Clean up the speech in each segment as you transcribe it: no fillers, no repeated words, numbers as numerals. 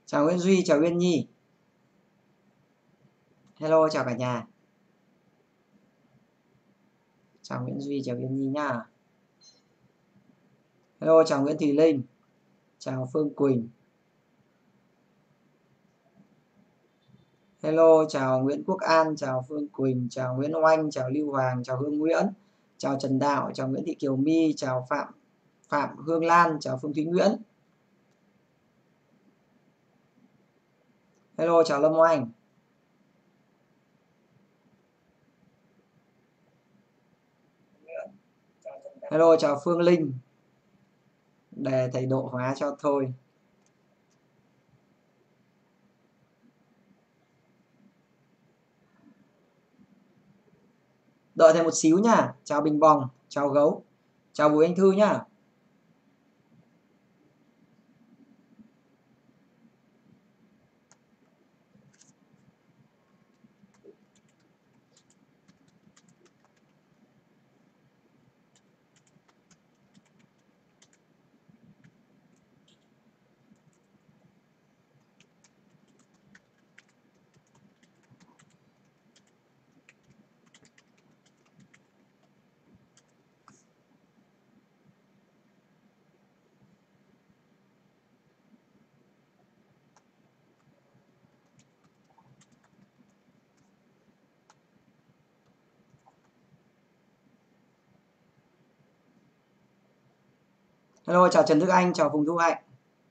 Chào Nguyễn Duy, chào Uyên Nhi. Hello, chào cả nhà. Chào Nguyễn Duy, chào Uyên Nhi nhá. Hello, chào Nguyễn Thùy Linh. Chào Phương Quỳnh. Hello, chào Nguyễn Quốc An, chào Phương Quỳnh, chào Nguyễn Oanh, chào Lưu Hoàng, chào Hương Nguyễn, chào Trần Đạo, chào Nguyễn Thị Kiều My, chào Phạm Hương Lan, chào Phương Thúy Nguyễn. Hello, chào Lâm Oanh. Hello, chào Phương Linh. Đề thầy độ hóa cho thôi. Đợi thêm một xíu nhá. Chào Bình Bòng, chào Gấu, chào Bùi Anh Thư nhá. Hello, chào Trần Đức Anh, chào Phùng Thu Hạnh.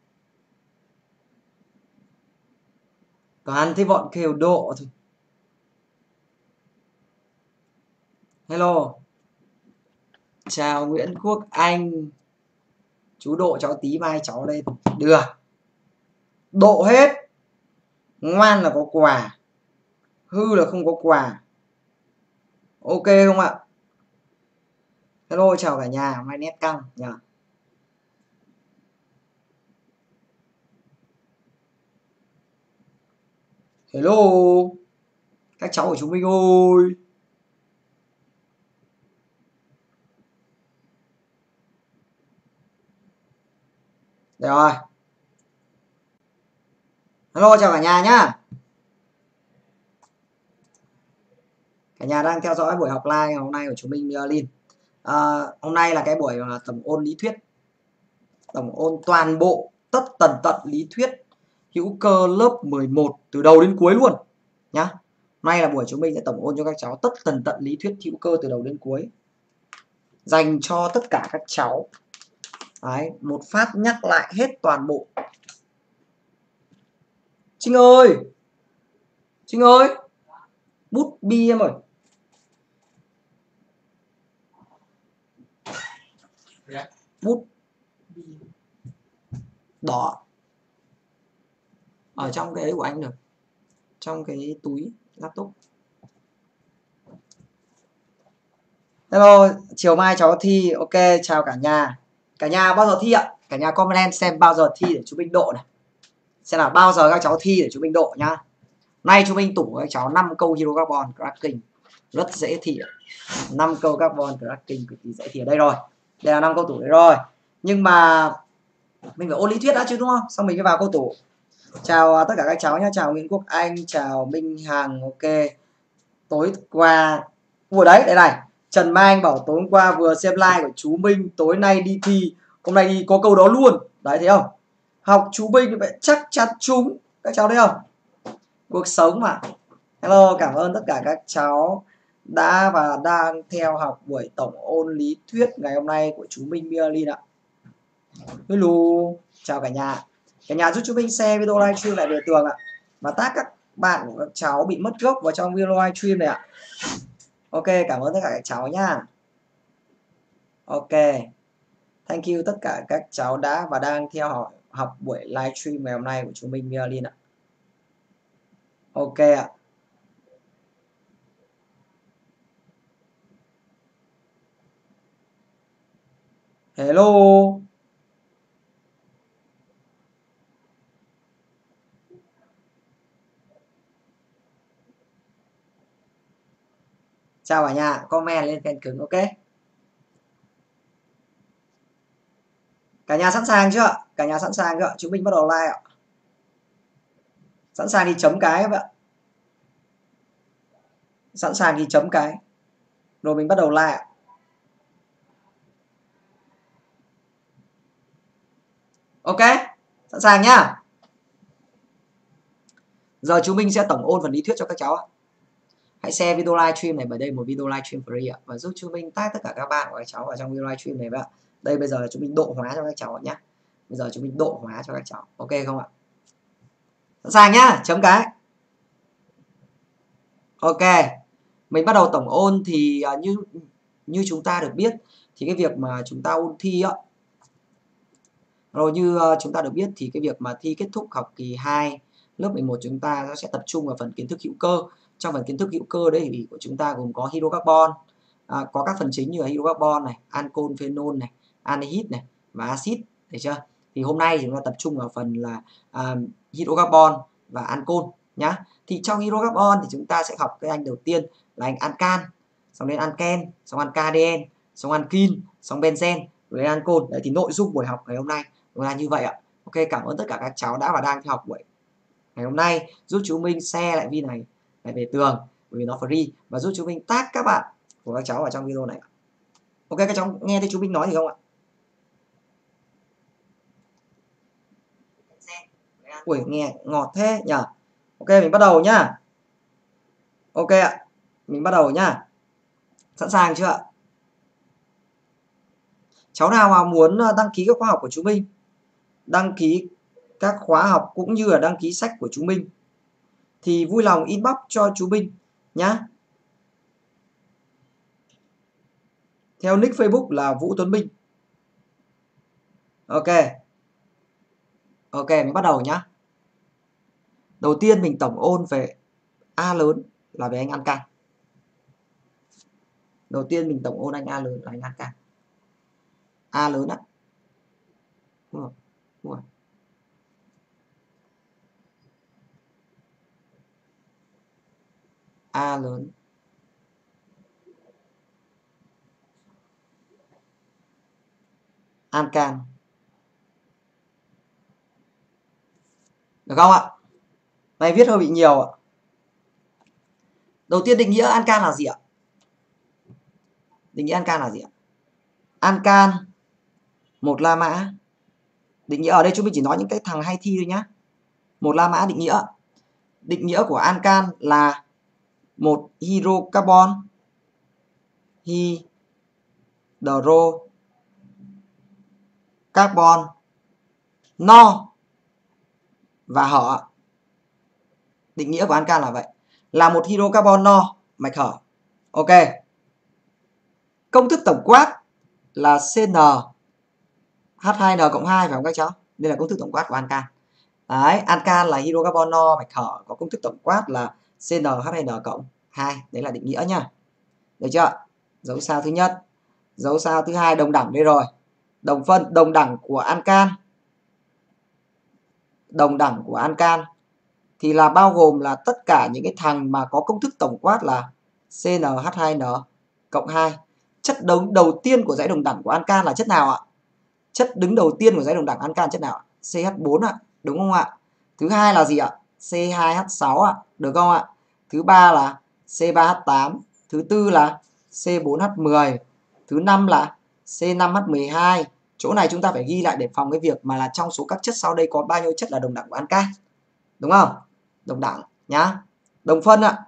Toàn thấy bọn kêu độ thôi. Hello, chào Nguyễn Quốc Anh. Chú độ cháu tí mai cháu lên. Được. Độ hết. Ngoan là có quà. Hư là không có quà. Ok không ạ? Hello, chào cả nhà. Hôm nay nét căng nhỉ. Hello, các cháu của chúng mình ơi. Được rồi. Hello, chào cả nhà nhá. Cả nhà đang theo dõi buổi học live hôm nay của chúng mình Lin. Hôm nay là cái buổi tổng ôn lý thuyết. Tổng ôn toàn bộ tất tần tận lý thuyết hữu cơ lớp 11 từ đầu đến cuối luôn nhá. Hôm nay là buổi chúng mình sẽ tổng ôn cho các cháu tất tần tận lý thuyết hữu cơ từ đầu đến cuối. Dành cho tất cả các cháu. Đấy, một phát nhắc lại hết toàn bộ. Trinh ơi, Trinh ơi, bút bi em ơi. Bút đỏ ở trong cái ấy của anh được, trong cái túi laptop. Hello, chiều mai cháu thi. Ok, chào cả nhà. Cả nhà bao giờ thi ạ? Cả nhà comment xem bao giờ thi để chú Minh độ này. Xem là bao giờ các cháu thi để chú Minh độ nhá. Nay chú Minh tủ các cháu 5 câu hydrocarbon cracking rất dễ thi. 5 câu carbon cracking cực kỳ dễ thi ở đây rồi. Đây là 5 câu tủ đấy rồi. Nhưng mà mình phải ôn lý thuyết đã chứ đúng không? Xong mình mới vào câu tủ. Chào tất cả các cháu nhá, chào Nguyễn Quốc Anh, chào Minh Hằng. Ok. Tối qua vừa đấy, đây này. Trần Mai Anh bảo tối hôm qua vừa xem live của chú Minh, tối nay đi thi, hôm nay đi có câu đó luôn. Đấy thấy không? Học chú Minh vậy chắc chắn trúng. Các cháu thấy không? Cuộc sống mà. Hello, cảm ơn tất cả các cháu đã và đang theo học buổi tổng ôn lý thuyết ngày hôm nay của chú Minh Mialin ạ. Hello, chào cả nhà. Cả nhà giúp chú Minh share video livestream lại về tường ạ. Và tag các bạn của các cháu bị mất gốc vào trong video livestream này ạ. Ok, cảm ơn tất cả các cháu nhá. Ok. Thank you tất cả các cháu đã và đang theo học buổi livestream ngày hôm nay của chú Minh Mialin ạ. Ok ạ. Hello. Chào cả nhà, comment lên khen cứng. Ok. Cả nhà sẵn sàng chưa? Cả nhà sẵn sàng chưa? Chúng mình bắt đầu live ạ. Sẵn sàng thì chấm cái các bạn. Sẵn sàng thì chấm cái. Rồi mình bắt đầu like. Ok, sẵn sàng nhá. Giờ chúng mình sẽ tổng ôn phần lý thuyết cho các cháu. Hãy share video live stream này, bởi đây một video live stream free ạ, và giúp chúng mình tag tất cả các bạn của các cháu vào trong video live stream này ạ. Đây bây giờ là chúng mình độ hóa cho các cháu nhé. Bây giờ chúng mình độ hóa cho các cháu. Ok không ạ? Sẵn sàng nhá, chấm cái. Ok, mình bắt đầu tổng ôn thì như chúng ta được biết thì cái việc mà chúng ta ôn thi ạ, rồi như chúng ta được biết thì cái việc mà thi kết thúc học kỳ 2 lớp 11 chúng ta nó sẽ tập trung vào phần kiến thức hữu cơ. Trong phần kiến thức hữu cơ đấy thì của chúng ta gồm có hydrocarbon, có các phần chính như là hydrocarbon này, ancol, phenol này, aldehyde này và axit, được chưa? Thì hôm nay chúng ta tập trung vào phần là hydrocarbon và ancol nhá. Thì trong hydrocarbon thì chúng ta sẽ học cái anh đầu tiên là anh ancan, xong đến anken, xong ancadien, xong ankin, xong benzen, rồi ancol. Đấy thì nội dung buổi học ngày hôm nay là như vậy ạ. Ok, cảm ơn tất cả các cháu đã và đang theo học buổi ngày hôm nay. Giúp chúng mình share lại video này về tường bởi vì nó free, và giúp chúng mình tag các bạn của các cháu ở trong video này. Ok, các cháu nghe thấy chúng mình nói gì không ạ? Ui, nghe ngọt thế nhỉ. Ok, mình bắt đầu nhá. Ok ạ, mình bắt đầu nhá. Sẵn sàng chưa ạ? Cháu nào mà muốn đăng ký các khóa học của chúng mình, đăng ký các khóa học cũng như là đăng ký sách của chúng mình thì vui lòng inbox cho chú mình nhá. Theo nick Facebook là Vũ Tuấn Minh. Ok. Ok, mình bắt đầu nhá. Đầu tiên mình tổng ôn về A lớn là về anh ancan. Đầu tiên mình tổng ôn anh A lớn là anh ancan. A lớn á. Đúng rồi. Đúng rồi. A lớn. Ancan. Được không ạ? Này viết hơi bị nhiều ạ. Đầu tiên định nghĩa ancan là gì ạ? Định nghĩa ancan là gì ạ? Ancan một La Mã. Định nghĩa ở đây chúng mình chỉ nói những cái thằng hay thi thôi nhá. Một La Mã định nghĩa. Định nghĩa của ancan là một hydrocarbon, hydrocarbon no và hở. Định nghĩa của ancan là vậy, là một hydrocarbon no mạch hở. Ok. Công thức tổng quát là CnH2n cộng 2 phải không các cháu? Đây là công thức tổng quát của ancan. Đấy, ancan là hydrocarbon no mạch hở, có công thức tổng quát là CnH2n cộng 2. Đấy là định nghĩa nhá. Được chưa? Dấu sao thứ nhất. Dấu sao thứ hai đồng đẳng đây rồi. Đồng phân, đồng đẳng của ancan. Đồng đẳng của ancan thì là bao gồm là tất cả những cái thằng mà có công thức tổng quát là CnH2n cộng 2. Chất đầu tiên của dãy đồng đẳng của ancan là chất nào ạ? Chất đứng đầu tiên của dãy đồng đẳng ancan chất nào ạ? CH4 ạ, đúng không ạ? Thứ hai là gì ạ? C2H6 ạ, được không ạ? Thứ ba là C3H8, thứ tư là C4H10, thứ năm là C5H12. Chỗ này chúng ta phải ghi lại để phòng cái việc mà là trong số các chất sau đây có bao nhiêu chất là đồng đẳng của ancan. Đúng không? Đồng đẳng nhá. Đồng phân ạ.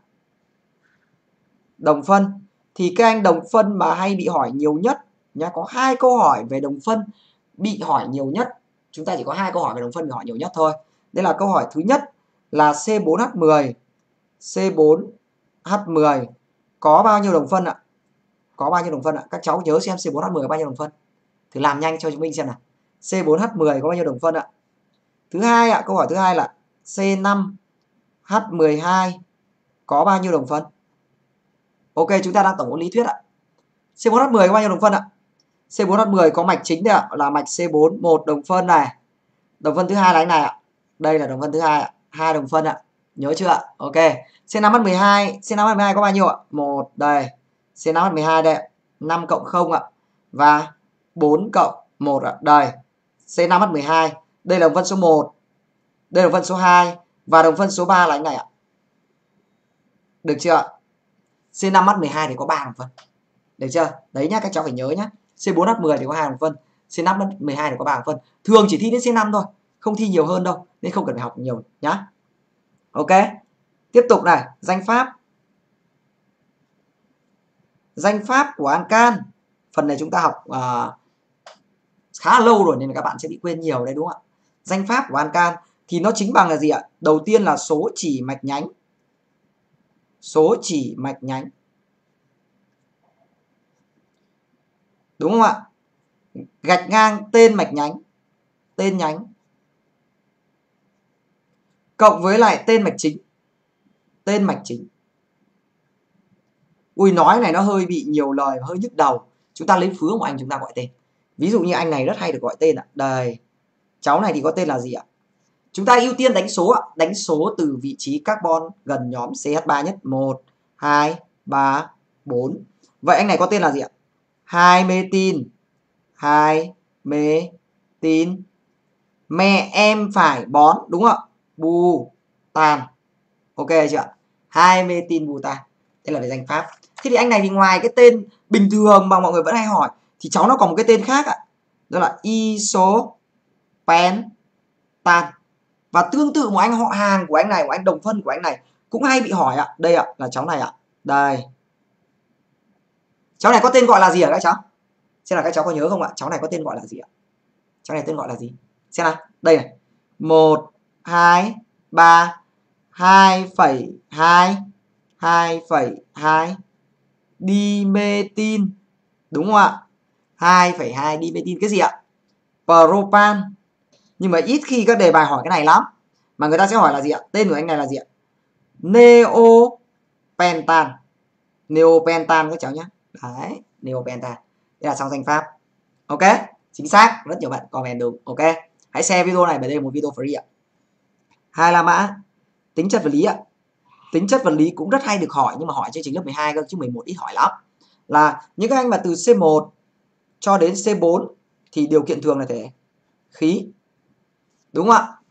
Đồng phân thì các anh đồng phân mà hay bị hỏi nhiều nhất nhá, có 2 câu hỏi về đồng phân bị hỏi nhiều nhất. Chúng ta chỉ có 2 câu hỏi về đồng phân bị hỏi nhiều nhất thôi. Đây là câu hỏi thứ nhất là C4H10. C4H10 có bao nhiêu đồng phân ạ? Có bao nhiêu đồng phân ạ? Các cháu nhớ xem C4H10 có bao nhiêu đồng phân. Thử làm nhanh cho chúng mình xem nào. C4H10 có bao nhiêu đồng phân ạ? Thứ hai ạ, câu hỏi thứ hai là C5H12 có bao nhiêu đồng phân? Ok, chúng ta đang tổng ôn lý thuyết ạ. C4H10 có bao nhiêu đồng phân ạ? C4H10 có mạch chính đây ạ, là mạch C4, 1 đồng phân này. Đồng phân thứ hai là anh này ạ. Đây là đồng phân thứ hai ạ, 2 đồng phân ạ. Nhớ chưa ạ? Ok. C5H12 có bao nhiêu ạ? 1 đây. C5H12 đây, 5 cộng 0 ạ. Và 4 cộng 1 ạ. Đây. C5H12. Đây là đồng phân số 1. Đây là đồng phân số 2 Và đồng phân số 3 là anh này ạ. Được chưa? C5H12 thì có 3 đồng phân. Được chưa? Đấy nhá, các cháu phải nhớ nhá. C4H10 thì có 2 đồng phân, C5H12 thì có 3 đồng phân. Thường chỉ thi đến C5 thôi, không thi nhiều hơn đâu, nên không cần phải học nhiều nhá. Ok. Tiếp tục này, danh pháp. Danh pháp của ancan. Phần này chúng ta học khá là lâu rồi nên là các bạn sẽ bị quên nhiều đấy đúng không ạ? Danh pháp của ancan thì nó chính bằng là gì ạ? Đầu tiên là số chỉ mạch nhánh. Số chỉ mạch nhánh. Đúng không ạ? Gạch ngang tên mạch nhánh. Tên nhánh. Cộng với lại tên mạch chính. Tên mạch chính. Ui, nói này nó hơi bị nhiều lời, hơi nhức đầu. Chúng ta lấy phứa của anh chúng ta gọi tên. Ví dụ như anh này rất hay được gọi tên ạ. Đây. Cháu này thì có tên là gì ạ? Chúng ta ưu tiên đánh số ạ. Đánh số từ vị trí carbon gần nhóm CH3 nhất. 1, 2, 3, 4. Vậy anh này có tên là gì ạ? 2-metin. 2-metin. Mẹ em phải bón. Đúng không ạ? Butan. Ok chưa? 2-metin butan. Đây là về danh pháp. Thế thì anh này thì ngoài cái tên bình thường mà mọi người vẫn hay hỏi thì cháu nó còn một cái tên khác ạ. Đó là isopentan. Và tương tự một anh họ hàng của anh này, của anh đồng phân của anh này cũng hay bị hỏi ạ. Đây ạ, là cháu này ạ. Đây. Cháu này có tên gọi là gì hả các cháu? Xem là các cháu có nhớ không ạ? Cháu này có tên gọi là gì ạ? Cháu này tên gọi là gì? Xem nào. Đây này. 1, 2, 3, 2,2, 2,2 dimetin. Đúng không ạ? 2,2 dimetin cái gì ạ? Propan. Nhưng mà ít khi các đề bài hỏi cái này lắm. Mà người ta sẽ hỏi là gì ạ? Tên của anh này là gì ạ? Neopentan. Neopentan các cháu nhé. Đấy, neopentan. Đây là xong danh pháp. Ok, chính xác. Rất nhiều bạn comment đúng. Ok, hãy share video này, bởi đây là một video free ạ. Hai là mã tính chất vật lý ạ. Tính chất vật lý cũng rất hay được hỏi, nhưng mà hỏi chương trình lớp 12 cơ, chứ 11 ít hỏi lắm. Là những các anh mà từ C1 cho đến C4 thì điều kiện thường là thể khí. Đúng không ạ?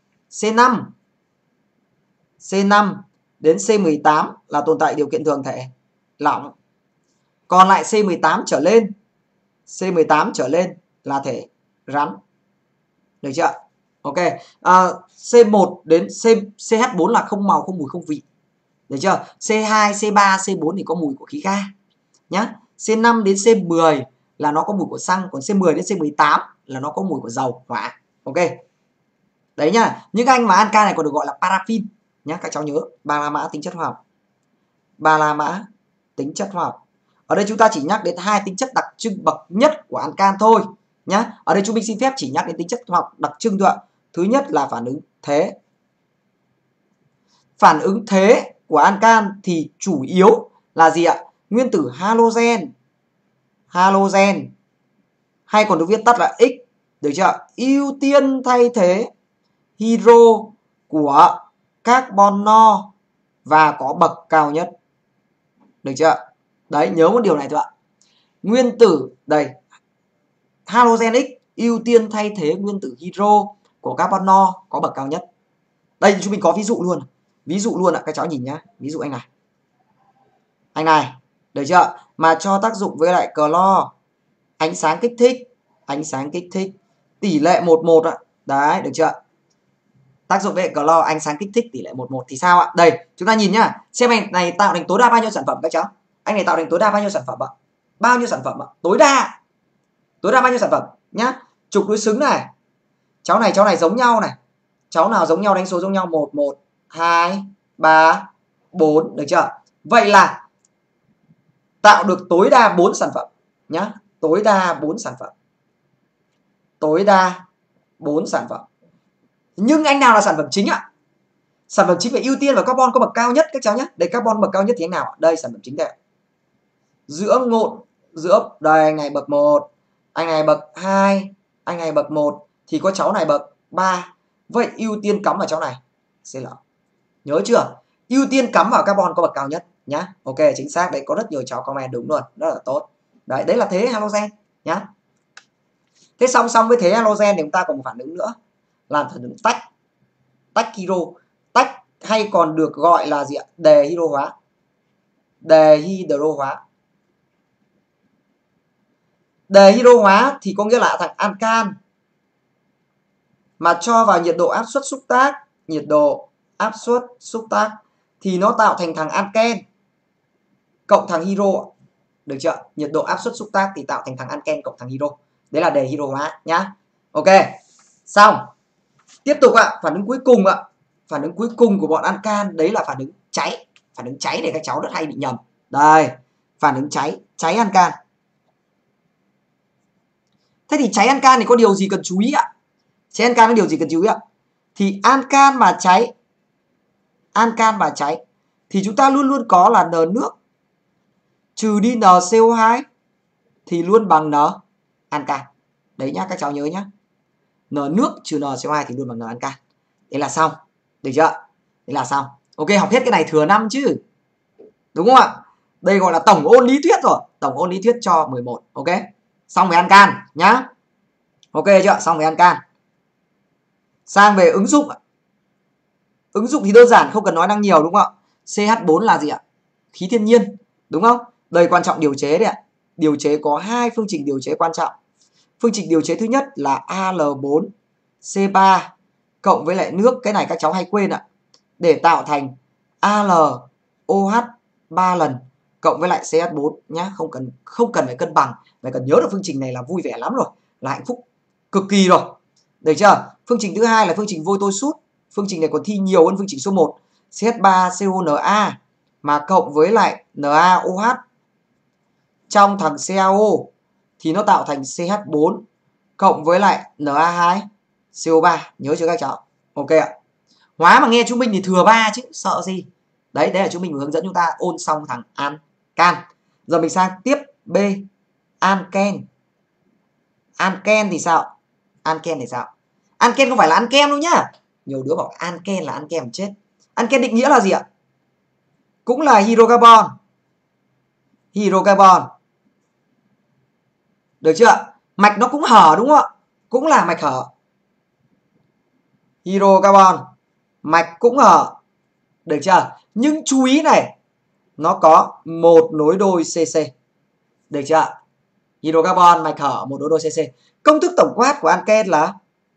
C5 đến C18 là tồn tại điều kiện thường thể lỏng. Còn lại C18 trở lên là thể rắn. Được chưa? Ok. C1 đến CH4 là không màu, không mùi, không vị. Được chưa? C2, C3, C4 thì có mùi của khí ga nhá. C5 đến C10 là nó có mùi của xăng, còn C10 đến C18 là nó có mùi của dầu hỏa. Ok. Đấy nhá. Những anh mà ancan này còn được gọi là paraffin nhá, các cháu nhớ. Ba la mã tính chất hóa học. Ba la mã tính chất hóa học. Ở đây chúng ta chỉ nhắc đến hai tính chất đặc trưng bậc nhất của ancan thôi nhá. Ở đây chúng mình xin phép chỉ nhắc đến tính chất hóa học đặc trưng thôi ạ. Thứ nhất là phản ứng thế. Phản ứng thế của ancan thì chủ yếu là gì ạ? Nguyên tử halogen. Halogen hay còn được viết tắt là X. Được chưa? Ưu tiên thay thế hydro của carbon no và có bậc cao nhất. Được chưa? Đấy, nhớ một điều này thôi ạ. Nguyên tử đây, halogen X ưu tiên thay thế nguyên tử hydro của carbon no có bậc cao nhất. Đây chúng mình có ví dụ luôn. Ví dụ luôn ạ, các cháu nhìn nhá. Ví dụ anh này. Anh này, được chưa? Mà cho tác dụng với lại clo, ánh sáng kích thích, tỷ lệ 11 ạ. Đấy, được chưa? Tác dụng với clo, ánh sáng kích thích, tỷ lệ 11 thì sao ạ? Đây, chúng ta nhìn nhá. Xem anh này tạo thành tối đa bao nhiêu sản phẩm các cháu? Anh này tạo thành tối đa bao nhiêu sản phẩm ạ? Bao nhiêu sản phẩm ạ? Tối đa bao nhiêu sản phẩm nhá? Trục đối xứng này. Cháu này giống nhau này. Cháu nào giống nhau đánh số giống nhau. 1, 1, 2, 3, 4. Được chưa? Vậy là tạo được tối đa 4 sản phẩm nhá. Tối đa 4 sản phẩm. Tối đa 4 sản phẩm. Nhưng anh nào là sản phẩm chính ạ? Sản phẩm chính phải ưu tiên vào carbon có bậc cao nhất các cháu nhé. Đây, carbon bậc cao nhất thì anh nào? Đây, sản phẩm chính đây. Giữa đây, anh này bậc 1, anh này bậc 2, anh này bậc 1 thì có cháu này bậc 3. Vậy ưu tiên cắm vào cháu này. CL. Nhớ chưa? Ưu tiên cắm vào carbon có bậc cao nhất nhá. Ok, chính xác đấy, có rất nhiều cháu comment đúng luôn, rất là tốt. Đấy là thế halogen nhá. Thế song song với thế halogen thì chúng ta còn một phản ứng nữa là phản ứng tách hydro. Tách hay còn được gọi là gì ạ? Đề hydro hóa. Đề hydro hóa. Đề hydro hóa thì có nghĩa là thằng ancan mà cho vào nhiệt độ áp suất xúc tác, nhiệt độ áp suất xúc tác thì nó tạo thành thằng anken cộng thằng hydro. Được chưa? Nhiệt độ áp suất xúc tác thì tạo thành thằng anken cộng thằng hydro. Đấy là đề hydro hóa nhá. Ok. Xong. Tiếp tục ạ, phản ứng cuối cùng ạ. Phản ứng cuối cùng của bọn ancan đấy là phản ứng cháy. Phản ứng cháy để các cháu rất hay bị nhầm. Đây, phản ứng cháy, cháy ancan. Thế thì cháy ancan thì có điều gì cần chú ý ạ? Cháy ancan có điều gì cần chú ý ạ? Thì ancan mà cháy, thì chúng ta luôn luôn có là N nước trừ đi NCO2 thì luôn bằng N ancan. Đấy nhá, các cháu nhớ nhá. N nước trừ NCO2 thì luôn bằng N ancan. Thế là xong. Được chưa? Thế là xong. Ok, học hết cái này thừa 5 chứ. Đúng không ạ? Đây gọi là tổng ôn lý thuyết rồi. Tổng ôn lý thuyết cho 11. Ok. Xong với ancan nhá. Ok chưa? Xong với ancan. Sang về ứng dụng. Ứng dụng thì đơn giản, không cần nói năng nhiều đúng không ạ? CH4 là gì ạ? Khí thiên nhiên, đúng không? Đây quan trọng điều chế đấy ạ. Điều chế có 2 phương trình điều chế quan trọng. Phương trình điều chế thứ nhất là Al4C3 cộng với lại nước, cái này các cháu hay quên ạ. Để tạo thành AlOH 3 lần cộng với lại CH4 nhá, không cần phải cân bằng, phải cần nhớ được phương trình này là vui vẻ lắm rồi, là hạnh phúc cực kỳ rồi. Được chưa? Phương trình thứ hai là phương trình vôi tôi sút. Phương trình này còn thi nhiều hơn phương trình số 1. CH3CONa mà cộng với lại NaOH trong thằng CaO thì nó tạo thành CH4 cộng với lại Na2CO3. Nhớ chưa các cháu? Ok ạ. Hóa mà nghe chú Minh thì thừa 3 chứ, sợ gì. Đấy là chú Minh vừa hướng dẫn chúng ta ôn xong thằng ancan. Giờ mình sang tiếp B, anken. Anken thì sao? Anken thì sao? Anken không phải là ăn kem đâu nhá. Nhiều đứa bảo anken là ăn kem chết. Anken định nghĩa là gì ạ? Cũng là hydrocarbon. Hydrocarbon. Được chưa? Mạch nó cũng hở đúng không ạ? Cũng là mạch hở. Hydrocarbon. Mạch cũng hở. Được chưa? Nhưng chú ý này, nó có một nối đôi CC. Được chưa? Hydrocarbon mạch hở một nối đôi CC. Công thức tổng quát của anken là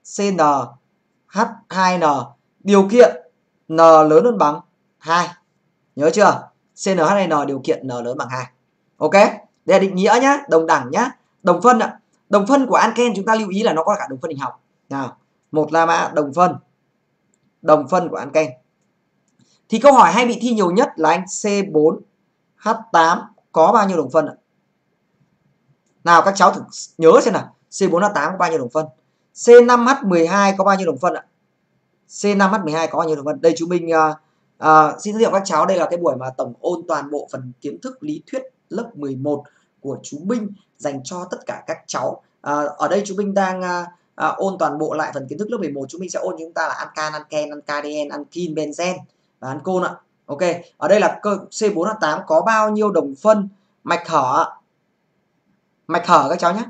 CnH2n điều kiện n lớn hơn bằng 2. Nhớ chưa? CnH2n điều kiện n lớn bằng 2. Ok? Đây là định nghĩa nhá, đồng đẳng nhá. Đồng phân ạ. Đồng phân của anken chúng ta lưu ý là nó có cả đồng phân hình học. Nào, một la mã đồng phân. Đồng phân của anken. Thì câu hỏi hay bị thi nhiều nhất là anh C4H8 có bao nhiêu đồng phân ạ? Nào các cháu thử nhớ xem nào, C4H8 có bao nhiêu đồng phân? C5H12 có bao nhiêu đồng phân ạ? C5H12 có bao nhiêu đồng phân? Đây chú Minh xin giới thiệu các cháu, đây là cái buổi mà tổng ôn toàn bộ phần kiến thức lý thuyết lớp 11 của chú Minh dành cho tất cả các cháu. Ở đây chú Minh đang ôn toàn bộ lại phần kiến thức lớp 11. Chú Minh sẽ ôn chúng ta là ancan, anken, ancadien, ankin, benzen và ancol ạ. Ok, ở đây là C4H8 có bao nhiêu đồng phân mạch hở ạ? Mạch hở các cháu nhé.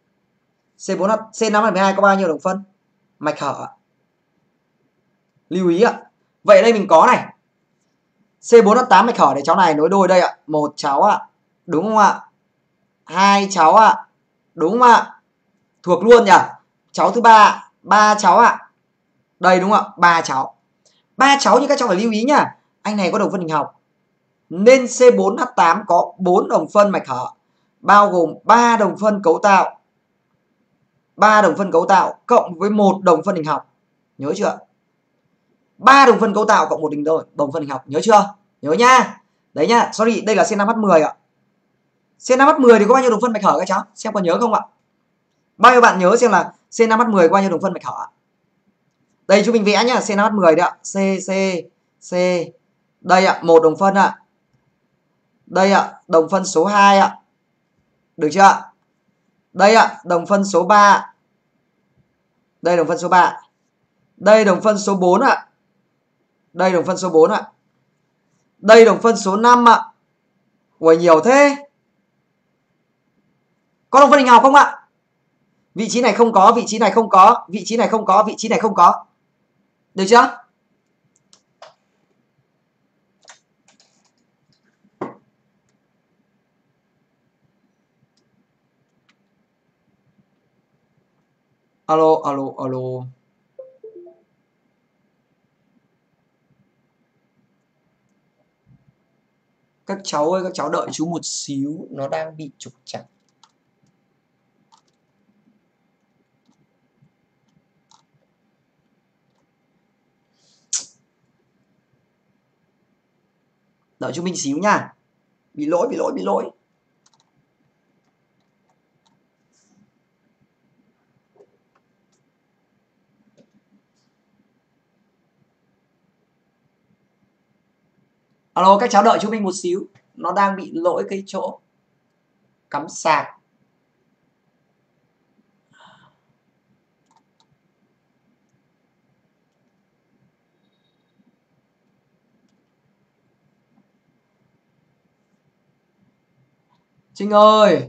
C5H12 có bao nhiêu đồng phân mạch hở? Lưu ý ạ. Vậy ở đây mình có này, C4H8 mạch hở để cháu này nối đôi đây ạ. Một cháu ạ. Đúng không ạ? Hai cháu ạ. Đúng không ạ? Thuộc luôn nhỉ? Cháu thứ ba, ba cháu ạ. Đây đúng không ạ? Ba cháu. Ba cháu nhưng các cháu phải lưu ý nhá. Anh này có đồng phân hình học. Nên C4H8 có 4 đồng phân mạch hở, bao gồm 3 đồng phân cấu tạo. 3 đồng phân cấu tạo cộng với 1 đồng phân hình học. Nhớ chưa? 3 đồng phân cấu tạo cộng 1 đồng phân hình học. Nhớ chưa? Nhớ nha. Đấy nhá. Sorry, đây là C5H10 ạ. C5H10 thì có bao nhiêu đồng phân mạch hở các cháu? Xem có nhớ không ạ? Bao nhiêu bạn nhớ xem là C5H10 có bao nhiêu đồng phân mạch hở? Đây chú mình vẽ nhá, C5H10 đấy ạ. C. Đây ạ, 1 đồng phân ạ. Đây ạ, đồng phân số 2 ạ. Được chưa? Đây ạ, đồng phân số 3. Đây đồng phân số 3. Đây đồng phân số 4 ạ. Đây đồng phân số 4 ạ. Đây đồng phân số 5 ạ. Ui nhiều thế. Có đồng phân hình học không ạ? Vị trí này không có, vị trí này không có, vị trí này không có, vị trí này không có. Được chưa? Alo alo alo. Các cháu ơi, các cháu đợi chú một xíu, nó đang bị trục trặc. Đợi chú mình xíu nha. Bị lỗi. Alo, các cháu đợi chú mình một xíu, nó đang bị lỗi cái chỗ cắm sạc. Trinh ơi.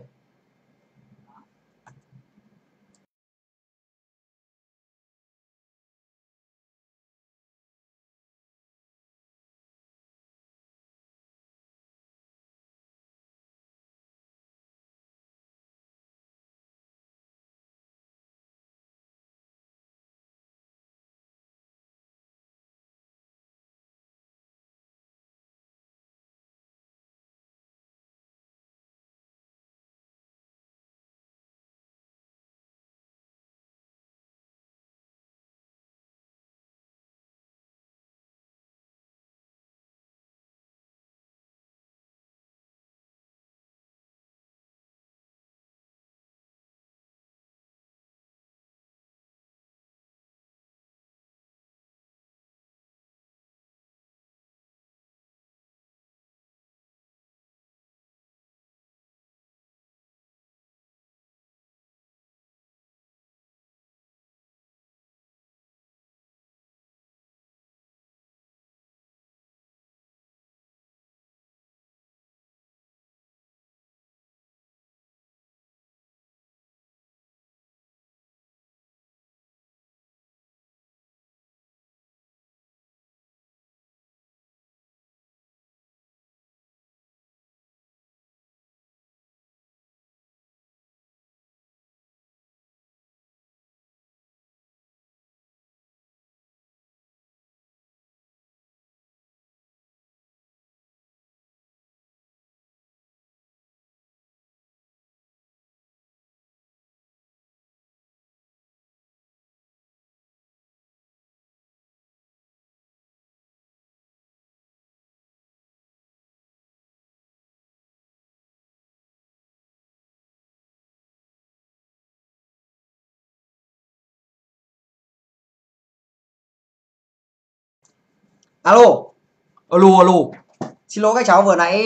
Alo alo. Xin lỗi các cháu, vừa nãy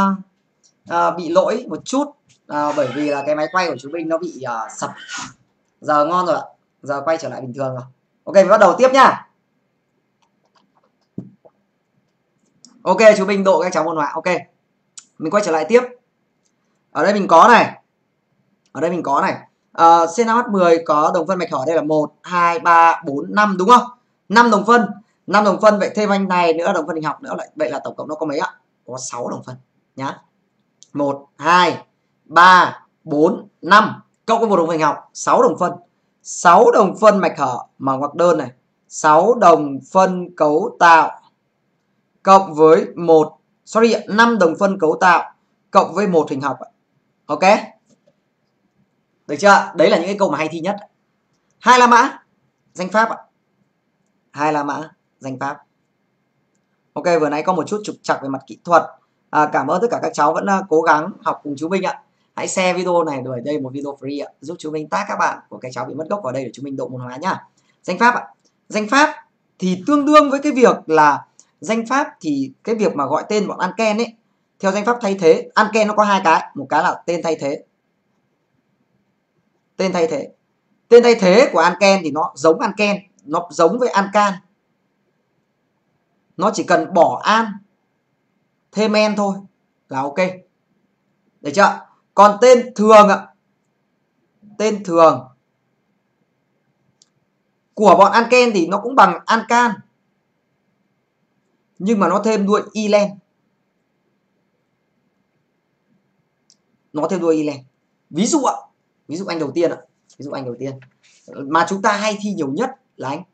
bị lỗi một chút, bởi vì là cái máy quay của chú Minh nó bị sập. Giờ ngon rồi ạ, giờ quay trở lại bình thường rồi. Ok, mình bắt đầu tiếp nhá. Ok, chú Minh độ các cháu môn hóa. Ok, mình quay trở lại tiếp. Ở đây mình có này, CNH10 có đồng phân mạch hỏi đây là 1 2 3 4 5 đúng không? 5 đồng phân. 5 đồng phân, vậy thêm anh này nữa đồng phân hình học nữa, vậy là tổng cộng nó có mấy ạ? Có 6 đồng phân nhá. 1 2 3 4 5 cộng với một đồng phân hình học, 6 đồng phân. 6 đồng phân mạch hở mà ngoặc đơn này, 6 đồng phân cấu tạo cộng với 5 đồng phân cấu tạo cộng với 1 hình học. Ok, được chưa? Đấy là những cái câu mà hay thi nhất. Hai la mã danh pháp ạ. Hai la mã danh pháp. Ok, vừa nãy có một chút trục trặc về mặt kỹ thuật. Cảm ơn tất cả các cháu vẫn cố gắng học cùng chú Minh ạ. Hãy share video này, bởi đây một video free ạ, giúp chú Minh tag các bạn của cái cháu bị mất gốc vào đây để chú Minh độ môn hóa nhá. Danh pháp ạ. Danh pháp thì tương đương với cái việc là danh pháp thì cái việc mà gọi tên bọn alken ấy, theo danh pháp thay thế, alken nó có hai cái, một cái là tên thay thế. Tên thay thế của alken thì nó giống alken, nó giống với alkan. Nó chỉ cần bỏ an thêm en thôi là ok. Được chưa? Còn tên thường ạ, tên thường của bọn alken thì nó cũng bằng alkan, nhưng mà nó thêm đuôi ilen. Nó thêm đuôi ilen. Ví dụ ạ, ví dụ anh đầu tiên ạ, mà chúng ta hay thi nhiều nhất là anh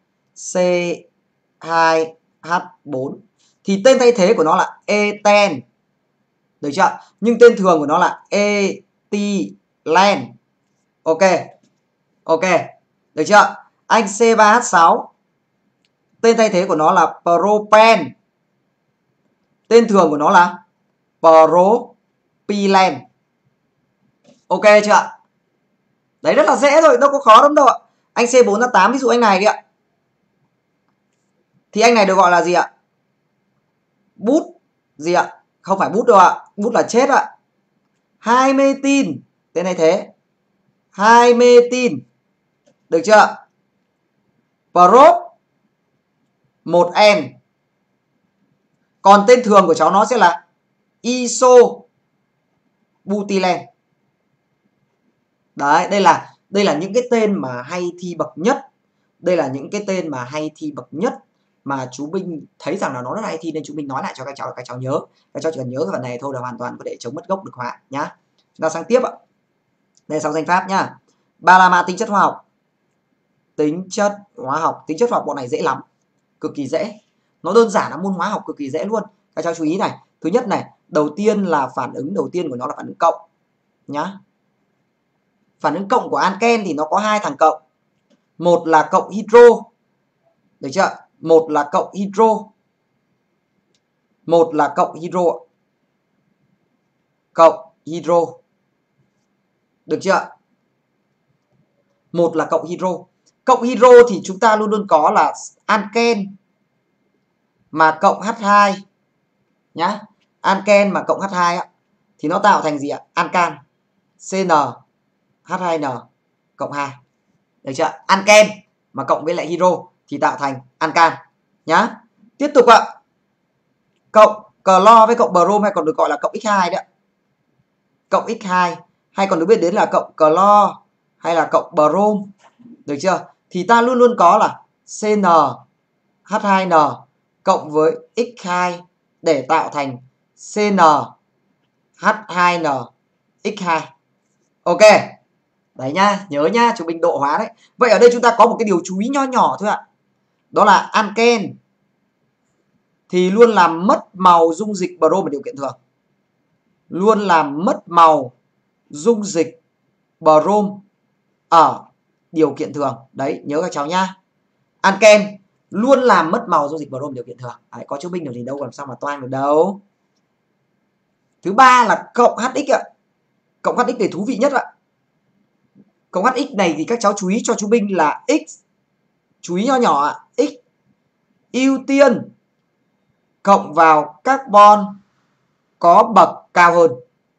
C2H4, thì tên thay thế của nó là eten, được chưa? Nhưng tên thường của nó là ethylene. Ok, ok, được chưa? Anh C3H6, tên thay thế của nó là propen, tên thường của nó là propylene. Ok chưa? Đấy, rất là dễ rồi, đâu có khó lắm đâu ạ. Anh C4H8, ví dụ anh này đi ạ, thì anh này được gọi là gì ạ? Bút gì ạ? Không phải bút đâu ạ, bút là chết ạ. 2-methyl, tên này thế, 2-methyl, được chưa? Prop 1N. Còn tên thường của cháu nó sẽ là isobutylene. Đấy, đây là những cái tên mà hay thi bậc nhất. Đây là những cái tên mà hay thi bậc nhất mà chú Minh thấy rằng là nó rất hay thi, nên chú Minh nói lại cho các cháu là các cháu nhớ. Các cháu chỉ cần nhớ cái phần này thôi là hoàn toàn có thể chống mất gốc được họa nhá. Chúng ta sang tiếp ạ. Đây là sau danh pháp nhá. Ba la mã tính chất hóa học. Tính chất hóa học, tính chất hóa học bọn này dễ lắm, cực kỳ dễ. Nó đơn giản là môn hóa học cực kỳ dễ luôn. Các cháu chú ý này, thứ nhất này, đầu tiên là phản ứng đầu tiên của nó là phản ứng cộng nhá. Phản ứng cộng của alken thì nó có hai thằng cộng. Một là cộng hydro, được chưa? Một là cộng hydro. Một là cộng hydro. Cộng hydro. Được chưa? Một là cộng hydro. Cộng hydro thì chúng ta luôn luôn có là alken mà cộng H2 nhá. Alken mà cộng H2 á, thì nó tạo thành gì ạ? Alcan. CnH2n cộng 2. Được chưa? Alken mà cộng với lại hydro thì tạo thành alcan nhá. Tiếp tục ạ. Cộng clo với cộng brom hay còn được gọi là cộng x2 đấy. Cộng x2 hay còn được biết đến là cộng clo hay là cộng brom. Được chưa? Thì ta luôn luôn có là CnH2n cộng với x2 để tạo thành CnH2n x2. Ok. Đấy nhá, nhớ nhá, chúng mình độ hóa đấy. Vậy ở đây chúng ta có một cái điều chú ý nho nhỏ thôi ạ. Đó là alken thì luôn làm mất màu dung dịch brom ở điều kiện thường. Luôn làm mất màu dung dịch brom ở điều kiện thường. Đấy, nhớ các cháu nhá. Alken luôn làm mất màu dung dịch brom điều kiện thường. Đấy, có chú Minh được thì đâu làm sao mà toan được đâu. Thứ ba là cộng HX ạ. Cộng HX để thú vị nhất ạ. Cộng HX này thì các cháu chú ý cho chú Minh là X. Chú ý nho nhỏ ạ. X ưu tiên cộng vào carbon có bậc cao hơn.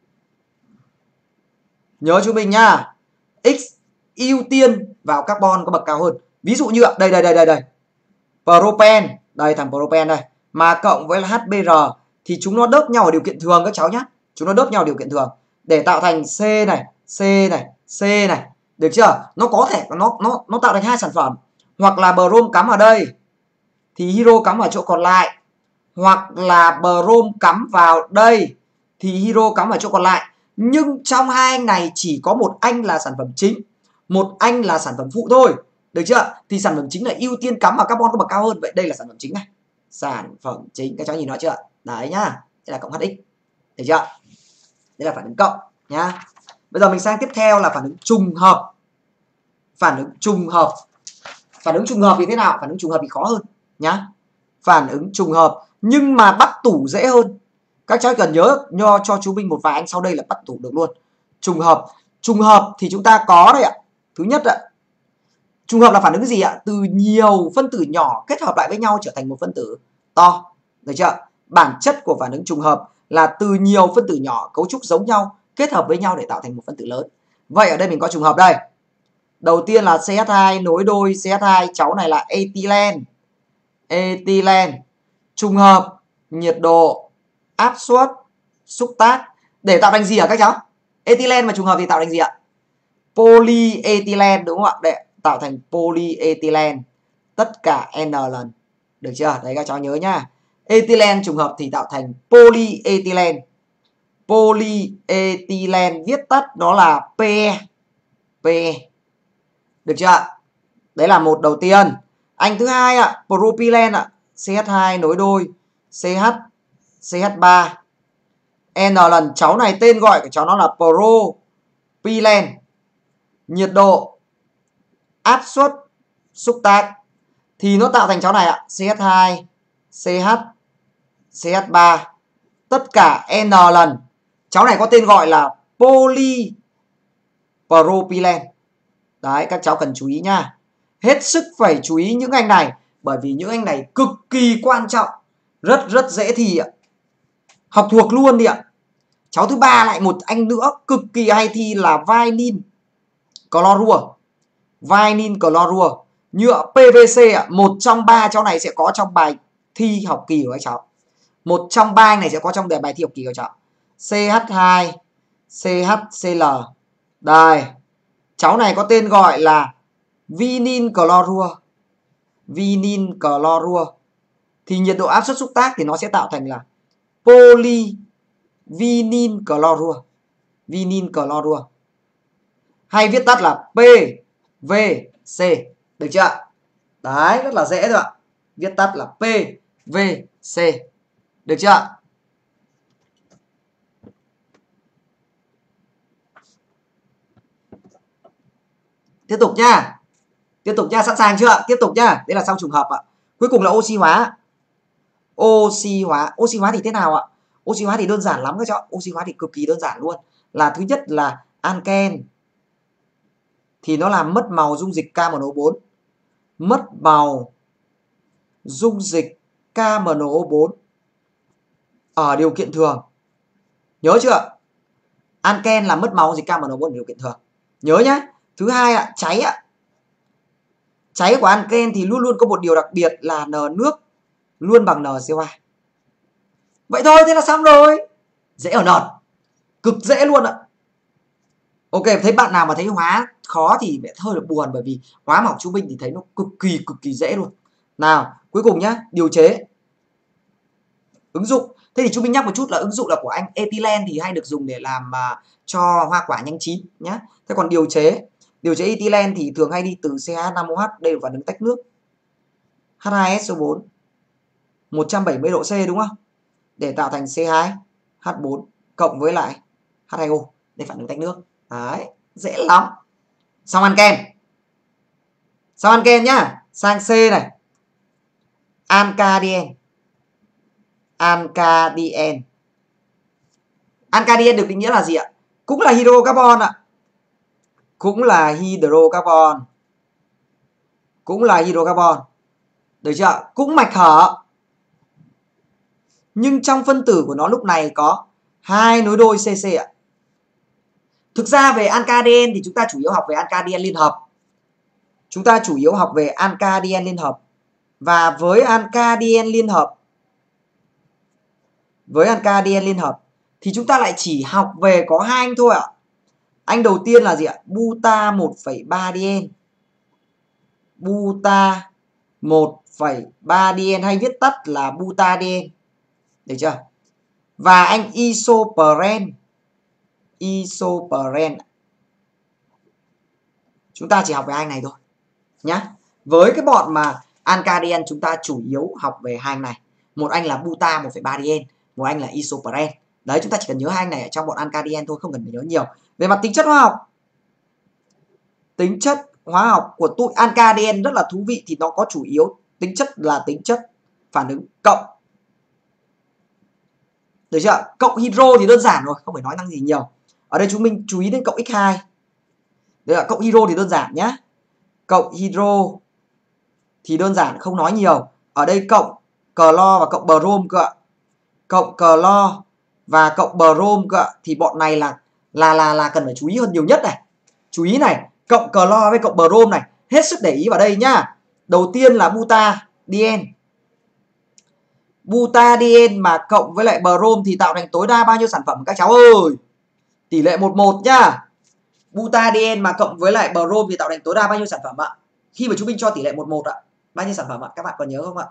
Nhớ chú Minh nhá. X ưu tiên vào carbon có bậc cao hơn. Ví dụ như đây. Propen, đây thằng propen đây, mà cộng với là HBr thì chúng nó đớp nhau ở điều kiện thường các cháu nhé. Chúng nó đớp nhau ở điều kiện thường để tạo thành C này, C này, C này. Được chưa? Nó có thể nó tạo thành hai sản phẩm. Hoặc là brom cắm ở đây thì hydro cắm ở chỗ còn lại. Hoặc là brom cắm vào đây thì hydro cắm ở chỗ còn lại. Nhưng trong hai anh này chỉ có một anh là sản phẩm chính, một anh là sản phẩm phụ thôi. Được chưa? Thì sản phẩm chính là ưu tiên cắm vào carbon có bậc cao hơn. Vậy đây là sản phẩm chính này. Sản phẩm chính, các cháu nhìn nó chưa? Đấy nhá. Đây là cộng HX. Được chưa? Đây là phản ứng cộng nhá. Bây giờ mình sang tiếp theo là phản ứng trùng hợp. Phản ứng trùng hợp. Phản ứng trùng hợp thì thế nào? Phản ứng trùng hợp thì khó hơn nhá. Phản ứng trùng hợp nhưng mà bắt tủ dễ hơn. Các cháu cần nhớ cho chú Minh một vài anh sau đây là bắt tủ được luôn. Trùng hợp. Trùng hợp thì chúng ta có đây ạ. Thứ nhất ạ. Trùng hợp là phản ứng gì ạ? Từ nhiều phân tử nhỏ kết hợp lại với nhau trở thành một phân tử to. Được chưa? Bản chất của phản ứng trùng hợp là từ nhiều phân tử nhỏ cấu trúc giống nhau kết hợp với nhau để tạo thành một phân tử lớn. Vậy ở đây mình có trùng hợp đây. Đầu tiên là CH2 nối đôi CH2, cháu này là ethylene. Ethylene. Trùng hợp, nhiệt độ, áp suất, xúc tác để tạo thành gì hả các cháu? Ethylene mà trùng hợp thì tạo thành gì ạ? Polyethylene đúng không ạ? Để tạo thành polyethylene tất cả n lần. Được chưa? Đấy các cháu nhớ nhá. Ethylene trùng hợp thì tạo thành polyethylene. Polyethylene viết tắt đó là PE. PE. Được chưa? Đấy là một đầu tiên. Anh thứ hai ạ, propylene ạ, CH2 nối đôi CH CH3 N lần. Cháu này tên gọi của cháu nó là propylene. Nhiệt độ, áp suất xúc tác thì nó tạo thành cháu này ạ, CH2 CH CH3 tất cả N lần. Cháu này có tên gọi là polypropylene. Đấy, các cháu cần chú ý nha. Hết sức phải chú ý những anh này, bởi vì những anh này cực kỳ quan trọng, rất dễ thi ạ. Học thuộc luôn đi ạ. Cháu thứ ba lại một anh nữa cực kỳ hay thi là vinyl chlorua. Vinyl chlorua, nhựa PVC ạ. Một trong ba cháu này sẽ có trong bài thi học kỳ của các cháu. Một trong ba anh này sẽ có trong bài thi học kỳ của cháu. CH2 CHCl. Đây, cháu này có tên gọi là vinyl chlorua. Vinyl chlorua thì nhiệt độ áp suất xúc tác thì nó sẽ tạo thành là polyvinyl chlorua. Vinyl chlorua hay viết tắt là PVC, được chưa? Đấy, rất là dễ thôi ạ. Viết tắt là PVC, được chưa? Tiếp tục nhá. Tiếp tục nhá, sẵn sàng chưa? Tiếp tục nhá. Đây là sau trùng hợp ạ. Cuối cùng là oxy hóa. Oxy hóa thì thế nào ạ? Oxy hóa thì đơn giản lắm các cháu. Oxy hóa thì cực kỳ đơn giản luôn. Là thứ nhất là alken thì nó làm mất màu dung dịch KMNO4. Mất màu dung dịch KMNO4 ở điều kiện thường. Nhớ chưa? Alken là mất màu dung dịch KMNO4 ở điều kiện thường. Nhớ nhá. Thứ hai ạ, cháy ạ. Cháy của alken thì luôn luôn có một điều đặc biệt là N nước luôn bằng NCO2. Vậy thôi, thế là xong rồi. Dễ ở nợt. Cực dễ luôn ạ. Ok, thấy bạn nào mà thấy hóa khó thì hơi được buồn, bởi vì hóa mà học trung bình thì thấy nó cực kỳ dễ luôn. Nào, cuối cùng nhá, điều chế. Ứng dụng. Thế thì chúng mình nhắc một chút là ứng dụng là của anh ethylene thì hay được dùng để làm cho hoa quả nhanh chín nhá. Thế còn điều chế ethylene thì thường hay đi từ CH5OH, đây là phản ứng tách nước. H2SO4 170 độ C đúng không? Để tạo thành C2H4 cộng với lại H2O để phản ứng tách nước. Đấy, dễ lắm. Xong ăn kem. Xong ăn kem nhá. Sang C này. Ancadien. Ancadien. Ancadien được định nghĩa là gì ạ? Cũng là hydrocarbon ạ. Cũng là hydrocarbon. Cũng là hydrocarbon. Được chưa? Cũng mạch hở. Nhưng trong phân tử của nó lúc này có hai nối đôi CC ạ. Thực ra về ancadien thì chúng ta chủ yếu học về ancadien liên hợp. Chúng ta chủ yếu học về ancadien liên hợp. Và với ancadien liên hợp thì chúng ta lại chỉ học về có hai anh thôi ạ. Anh đầu tiên là gì ạ? Buta 1,3-dien. Buta 1,3-dien hay viết tắt là butadien. Được chưa? Và anh isoprene. Isoprene. Chúng ta chỉ học về hai anh này thôi nhá. Với cái bọn mà ancadien chúng ta chủ yếu học về hai anh này. Một anh là buta 1,3-dien, một anh là isoprene. Đấy, chúng ta chỉ cần nhớ hai anh này ở trong bọn ancadien thôi, không cần phải nhớ nhiều. Về mặt tính chất hóa học. Tính chất hóa học của tụi ancadien rất là thú vị, thì nó có chủ yếu tính chất là tính chất phản ứng cộng. Được chưa? Cộng hydro thì đơn giản rồi, không phải nói năng gì nhiều. Ở đây chúng mình chú ý đến cộng X2. Đấy là cộng hydro thì đơn giản nhá. Cộng hydro thì đơn giản, không nói nhiều. Ở đây cộng clo và cộng brom cơ ạ. Cộng clo và cộng brom cơ ạ. Thì bọn này là cần phải chú ý hơn nhiều nhất này. Chú ý này, cộng clo với cộng brom này, hết sức để ý vào đây nhá. Đầu tiên là butadien. Butadien mà cộng với lại brom thì tạo thành tối đa bao nhiêu sản phẩm các cháu ơi? Tỷ lệ 1:1 nhá. Butadien mà cộng với lại brom thì tạo thành tối đa bao nhiêu sản phẩm ạ? Khi mà chúng mình cho tỷ lệ 1:1 ạ, bao nhiêu sản phẩm ạ? Các bạn còn nhớ không ạ?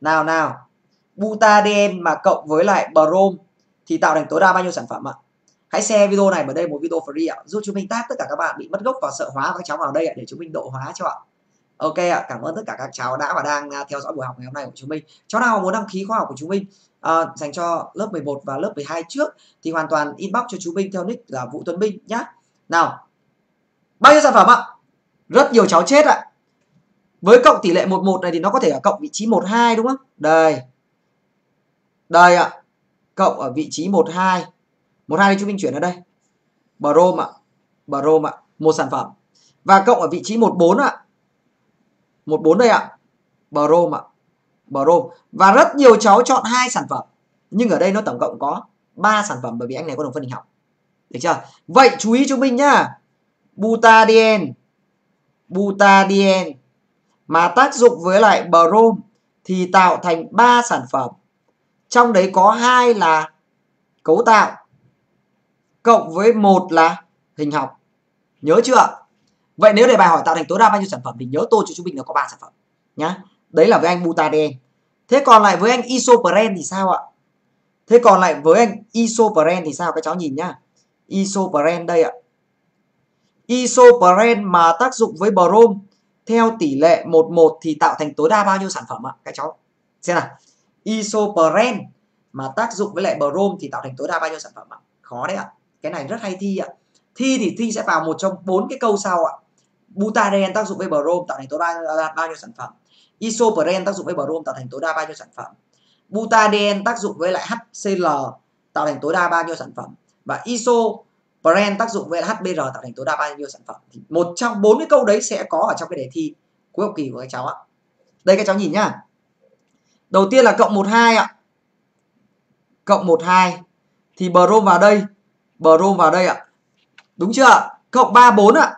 Nào. Butadien mà cộng với lại brom thì tạo thành tối đa bao nhiêu sản phẩm ạ? Hãy share video này, bởi đây một video free ạ, giúp chúng mình tag tất cả các bạn bị mất gốc và sợ hóa các cháu vào đây ạ, để chúng mình độ hóa cho ạ. Ok ạ, cảm ơn tất cả các cháu đã và đang theo dõi buổi học ngày hôm nay của chúng mình. Cháu nào muốn đăng ký khóa học của chúng mình dành cho lớp 11 và lớp 12 trước thì hoàn toàn inbox cho chúng mình theo nick là Vũ Tuấn Minh nhá. Nào, bao nhiêu sản phẩm ạ? Rất nhiều cháu chết ạ. Với cộng tỷ lệ 11 này thì nó có thể ở cộng vị trí 12 đúng không? Đây. Đây ạ. Cộng ở vị trí 12. 12 thì chúng mình chuyển ở đây. Brom ạ. Brom ạ, một sản phẩm. Và cộng ở vị trí 14 ạ. 14 đây ạ. Brom ạ. Brom. Và rất nhiều cháu chọn 2 sản phẩm. Nhưng ở đây nó tổng cộng có 3 sản phẩm, bởi vì anh này có đồng phân hình học. Được chưa? Vậy chú ý cho mình nhá. Butadiene. Butadiene mà tác dụng với lại brom thì tạo thành 3 sản phẩm. Trong đấy có 2 là cấu tạo, cộng với 1 là hình học. Nhớ chưa? Vậy nếu đề bài hỏi tạo thành tối đa bao nhiêu sản phẩm thì nhớ tôi cho chúng mình là có 3 sản phẩm nhá. Đấy là với anh butadiene. Thế còn lại với anh isoprene thì sao ạ? Thế còn lại với anh isoprene thì sao? Các cháu nhìn nhá. Isoprene đây ạ. Isoprene mà tác dụng với brom theo tỷ lệ 11 thì tạo thành tối đa bao nhiêu sản phẩm ạ? Các cháu xem nào. Isoprene mà tác dụng với lại brom thì tạo thành tối đa bao nhiêu sản phẩm ạ? Khó đấy ạ. Cái này rất hay thi ạ. Thi thì thi sẽ vào một trong 4 cái câu sau ạ. Butadiene tác dụng với brom tạo thành tối đa bao nhiêu sản phẩm? Isoprene tác dụng với brom tạo thành tối đa bao nhiêu sản phẩm? Butadiene tác dụng với lại HCl tạo thành tối đa bao nhiêu sản phẩm? Và isoprene tác dụng với lại HBr tạo thành tối đa bao nhiêu sản phẩm? Thì một trong 4 cái câu đấy sẽ có ở trong cái đề thi cuối học kỳ của các cháu ạ. Đây các cháu nhìn nhá. Đầu tiên là cộng 12 ạ. Cộng 12 thì brom vào đây, brom vào đây ạ. Đúng chưa? Cộng 34 ạ.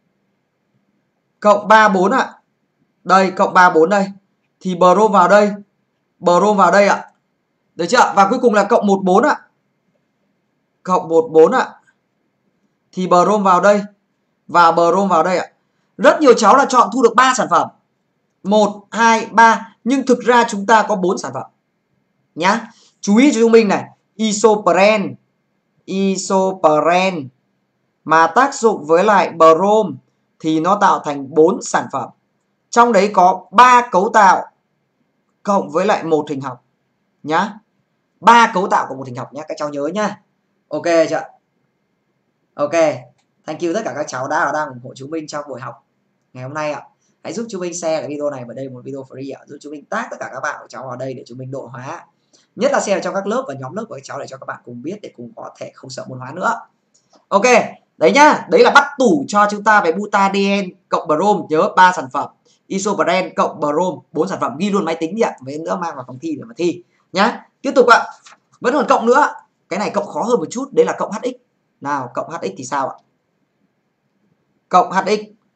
Cộng 34 ạ. Đây, cộng 34 đây. Thì brom vào đây, brom vào đây ạ. Được chưa? Và cuối cùng là cộng 14 ạ. Cộng 14 ạ. Thì brom vào đây và brom vào đây ạ. Rất nhiều cháu là chọn thu được 3 sản phẩm. 1, 2, 3. Nhưng thực ra chúng ta có 4 sản phẩm. Nhá. Chú ý cho chúng mình này. Isoprene. Isoprene mà tác dụng với lại brom thì nó tạo thành 4 sản phẩm. Trong đấy có 3 cấu tạo cộng với lại 1 hình học. Nhá. 3 cấu tạo của 1 hình học nhá. Các cháu nhớ nhá. Ok chưa? Ok. Thank you tất cả các cháu đã và đang ủng hộ chúng mình trong buổi học ngày hôm nay ạ. Hãy giúp chúng mình share cái video này vào đây, một video free ạ. Giúp chúng mình tag tất cả các bạn của cháu vào đây để chúng mình độ hóa. Nhất là share trong các lớp và nhóm lớp của các cháu để cho các bạn cùng biết, để cùng có thể không sợ môn hóa nữa. Ok. Đấy nhá. Đấy là bắt tủ cho chúng ta về butadiene cộng brom, nhớ 3 sản phẩm. Isoprene cộng brom 4 sản phẩm, ghi luôn máy tính đi ạ. Với nữa mang vào phòng thi để mà thi nhá. Tiếp tục ạ. Vẫn còn cộng nữa. Cái này cộng khó hơn một chút, đấy là cộng HX. Nào, cộng HX thì sao ạ? Cộng HX.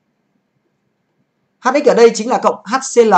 HX ở đây chính là cộng HCl,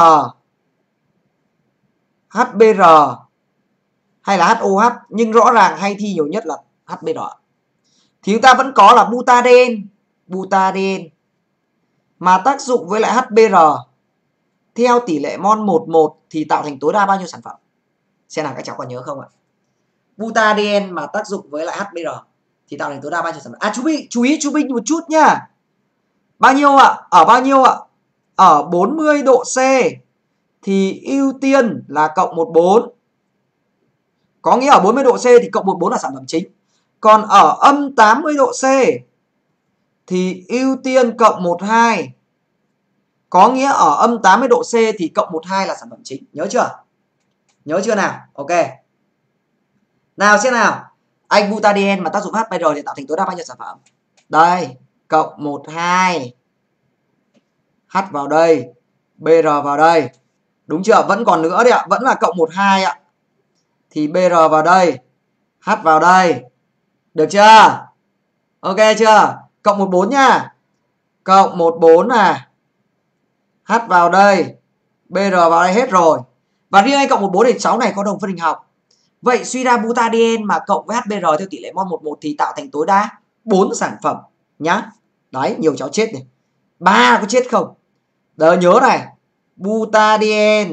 HBr hay là HOH, nhưng rõ ràng hay thi nhiều nhất là HBr. Thì chúng ta vẫn có là butadiene, butadiene mà tác dụng với lại HBr theo tỷ lệ mol 11 thì tạo thành tối đa bao nhiêu sản phẩm? Xem nào các cháu còn nhớ không ạ? Butadiene mà tác dụng với lại HBr thì tạo thành tối đa bao nhiêu sản phẩm? À chú ý chú Vinh một chút nhá. Bao nhiêu ạ? Ở bao nhiêu ạ? Ở 40 độ C thì ưu tiên là cộng 14. Có nghĩa ở 40 độ C thì cộng 14 là sản phẩm chính. Còn ở âm 80 độ C thì ưu tiên cộng 12. Có nghĩa ở âm 80 độ C thì cộng 12 là sản phẩm chính. Nhớ chưa? Nhớ chưa nào? Ok. Nào xem nào. Anh butadiene mà tác dụng HBr thì tạo thành tối đa bao nhiêu sản phẩm? Đây, cộng 12. H vào đây, BR vào đây. Đúng chưa? Vẫn còn nữa đấy ạ, vẫn là cộng 12 ạ. Thì BR vào đây, H vào đây. Được chưa? Ok chưa? Cộng 14 nhá. Cộng 14 này. H vào đây, BR vào đây hết rồi. Và riêng anh cộng 14 thì cháu này có đồng phân hình học. Vậy suy ra butadiene mà cộng với HBr theo tỷ lệ mol 11 thì tạo thành tối đa 4 sản phẩm nhá. Đấy, nhiều cháu chết này. 3 có chết không? Đỡ nhớ này. Butadiene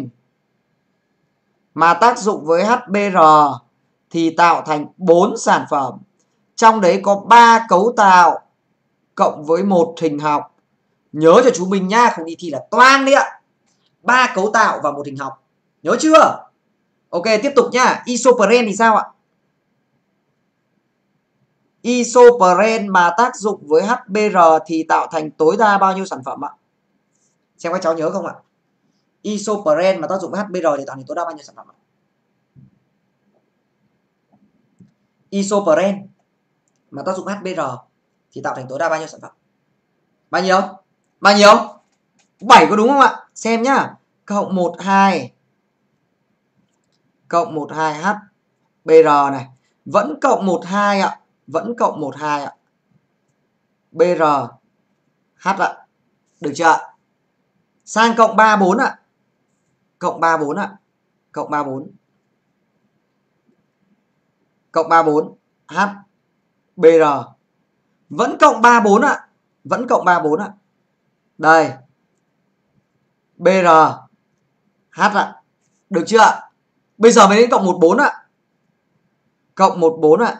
mà tác dụng với HBr thì tạo thành 4 sản phẩm. Trong đấy có 3 cấu tạo cộng với 1 hình học. Nhớ cho chú mình nhá, không đi thi là toang đấy ạ. 3 cấu tạo và 1 hình học. Nhớ chưa? Ok, tiếp tục nhá. Isoprene thì sao ạ? Isoprene mà tác dụng với HBr thì tạo thành tối đa bao nhiêu sản phẩm ạ? Xem các cháu nhớ không ạ? Isoprene mà tác dụng với HBr thì tạo thành tối đa bao nhiêu sản phẩm ạ? Isoprene mà tác dụng HBr thì tạo thành tối đa bao nhiêu sản phẩm? Bao nhiêu? Bao nhiêu? 7 có đúng không ạ? Xem nhá. Cộng 12 HBr này, vẫn cộng 12 ạ, vẫn cộng 12 ạ. BR H ạ. Được chưa ạ? Sang cộng 34 ạ. Cộng 34 ạ. Cộng 34. Cộng 34 H BR vẫn cộng 34 ạ. Vẫn cộng 34 ạ. Đây. BR H ạ. Được chưa ạ? Bây giờ mới đến cộng 14 ạ. Cộng 14 ạ.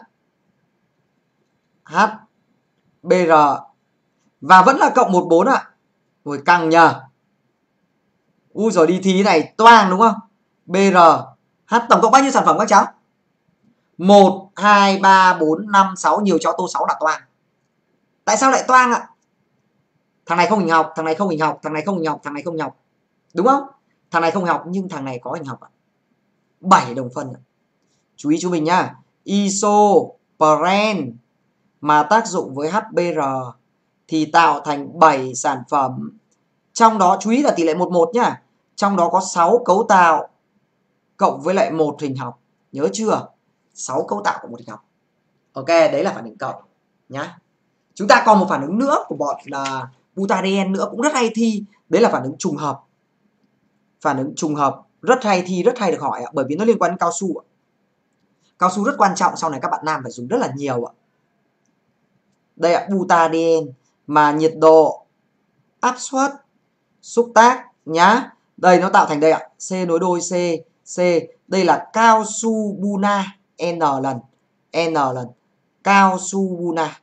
H BR và vẫn là cộng 14 ạ. Rồi căng nhờ. Ui rồi đi thi này toang đúng không? BR H tổng cộng bao nhiêu sản phẩm các cháu? 1 2 3 4 5 6, nhiều cho tô 6 là toang. Tại sao lại toang ạ? Thằng này không hình học, thằng này không hình học, thằng này không hình học, thằng này không hình học. Đúng không? Thằng này không hình học nhưng thằng này có hình học ạ. 7 đồng phân ạ. Chú ý chú mình nhá. Isoprene mà tác dụng với HBr thì tạo thành 7 sản phẩm. Trong đó chú ý là tỷ lệ 11 nhá. Trong đó có 6 cấu tạo cộng với lại 1 hình học. Nhớ chưa? 6 cấu tạo của 1 hình học. Ok, đấy là phản ứng cộng nhá. Chúng ta còn một phản ứng nữa của bọn là butadiene nữa cũng rất hay thi, đấy là phản ứng trùng hợp. Phản ứng trùng hợp rất hay thi, rất hay được hỏi ạ, bởi vì nó liên quan đến cao su ạ. Cao su rất quan trọng, sau này các bạn nam phải dùng rất là nhiều ạ. Đây ạ, butadiene mà nhiệt độ, áp suất, xúc tác nhá. Đây nó tạo thành đây ạ, C nối đôi C. Đây là cao su buna N lần cao su buna.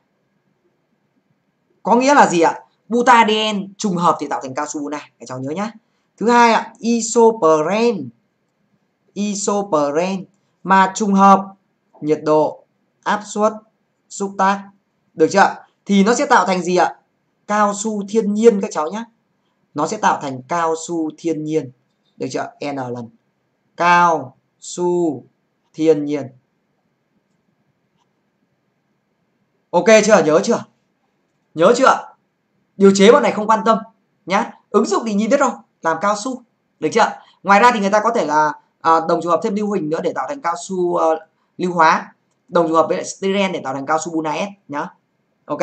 Có nghĩa là gì ạ? Butadiene trùng hợp thì tạo thành cao su buna, các cháu nhớ nhá. Thứ hai ạ, isoprene mà trùng hợp nhiệt độ, áp suất, xúc tác. Được chưa? Thì nó sẽ tạo thành gì ạ? Cao su thiên nhiên các cháu nhé. Nó sẽ tạo thành cao su thiên nhiên. Được chưa? N lần. Cao su thiên nhiên. Ok chưa? Nhớ chưa? Nhớ chưa? Điều chế bọn này không quan tâm nhá. Ứng dụng thì nhìn biết rồi, làm cao su. Được chưa? Ngoài ra thì người ta có thể là đồng trùng hợp thêm lưu huỳnh nữa để tạo thành cao su lưu hóa. Đồng trùng hợp với lại styrene để tạo thành cao su buna S nhá. Ok.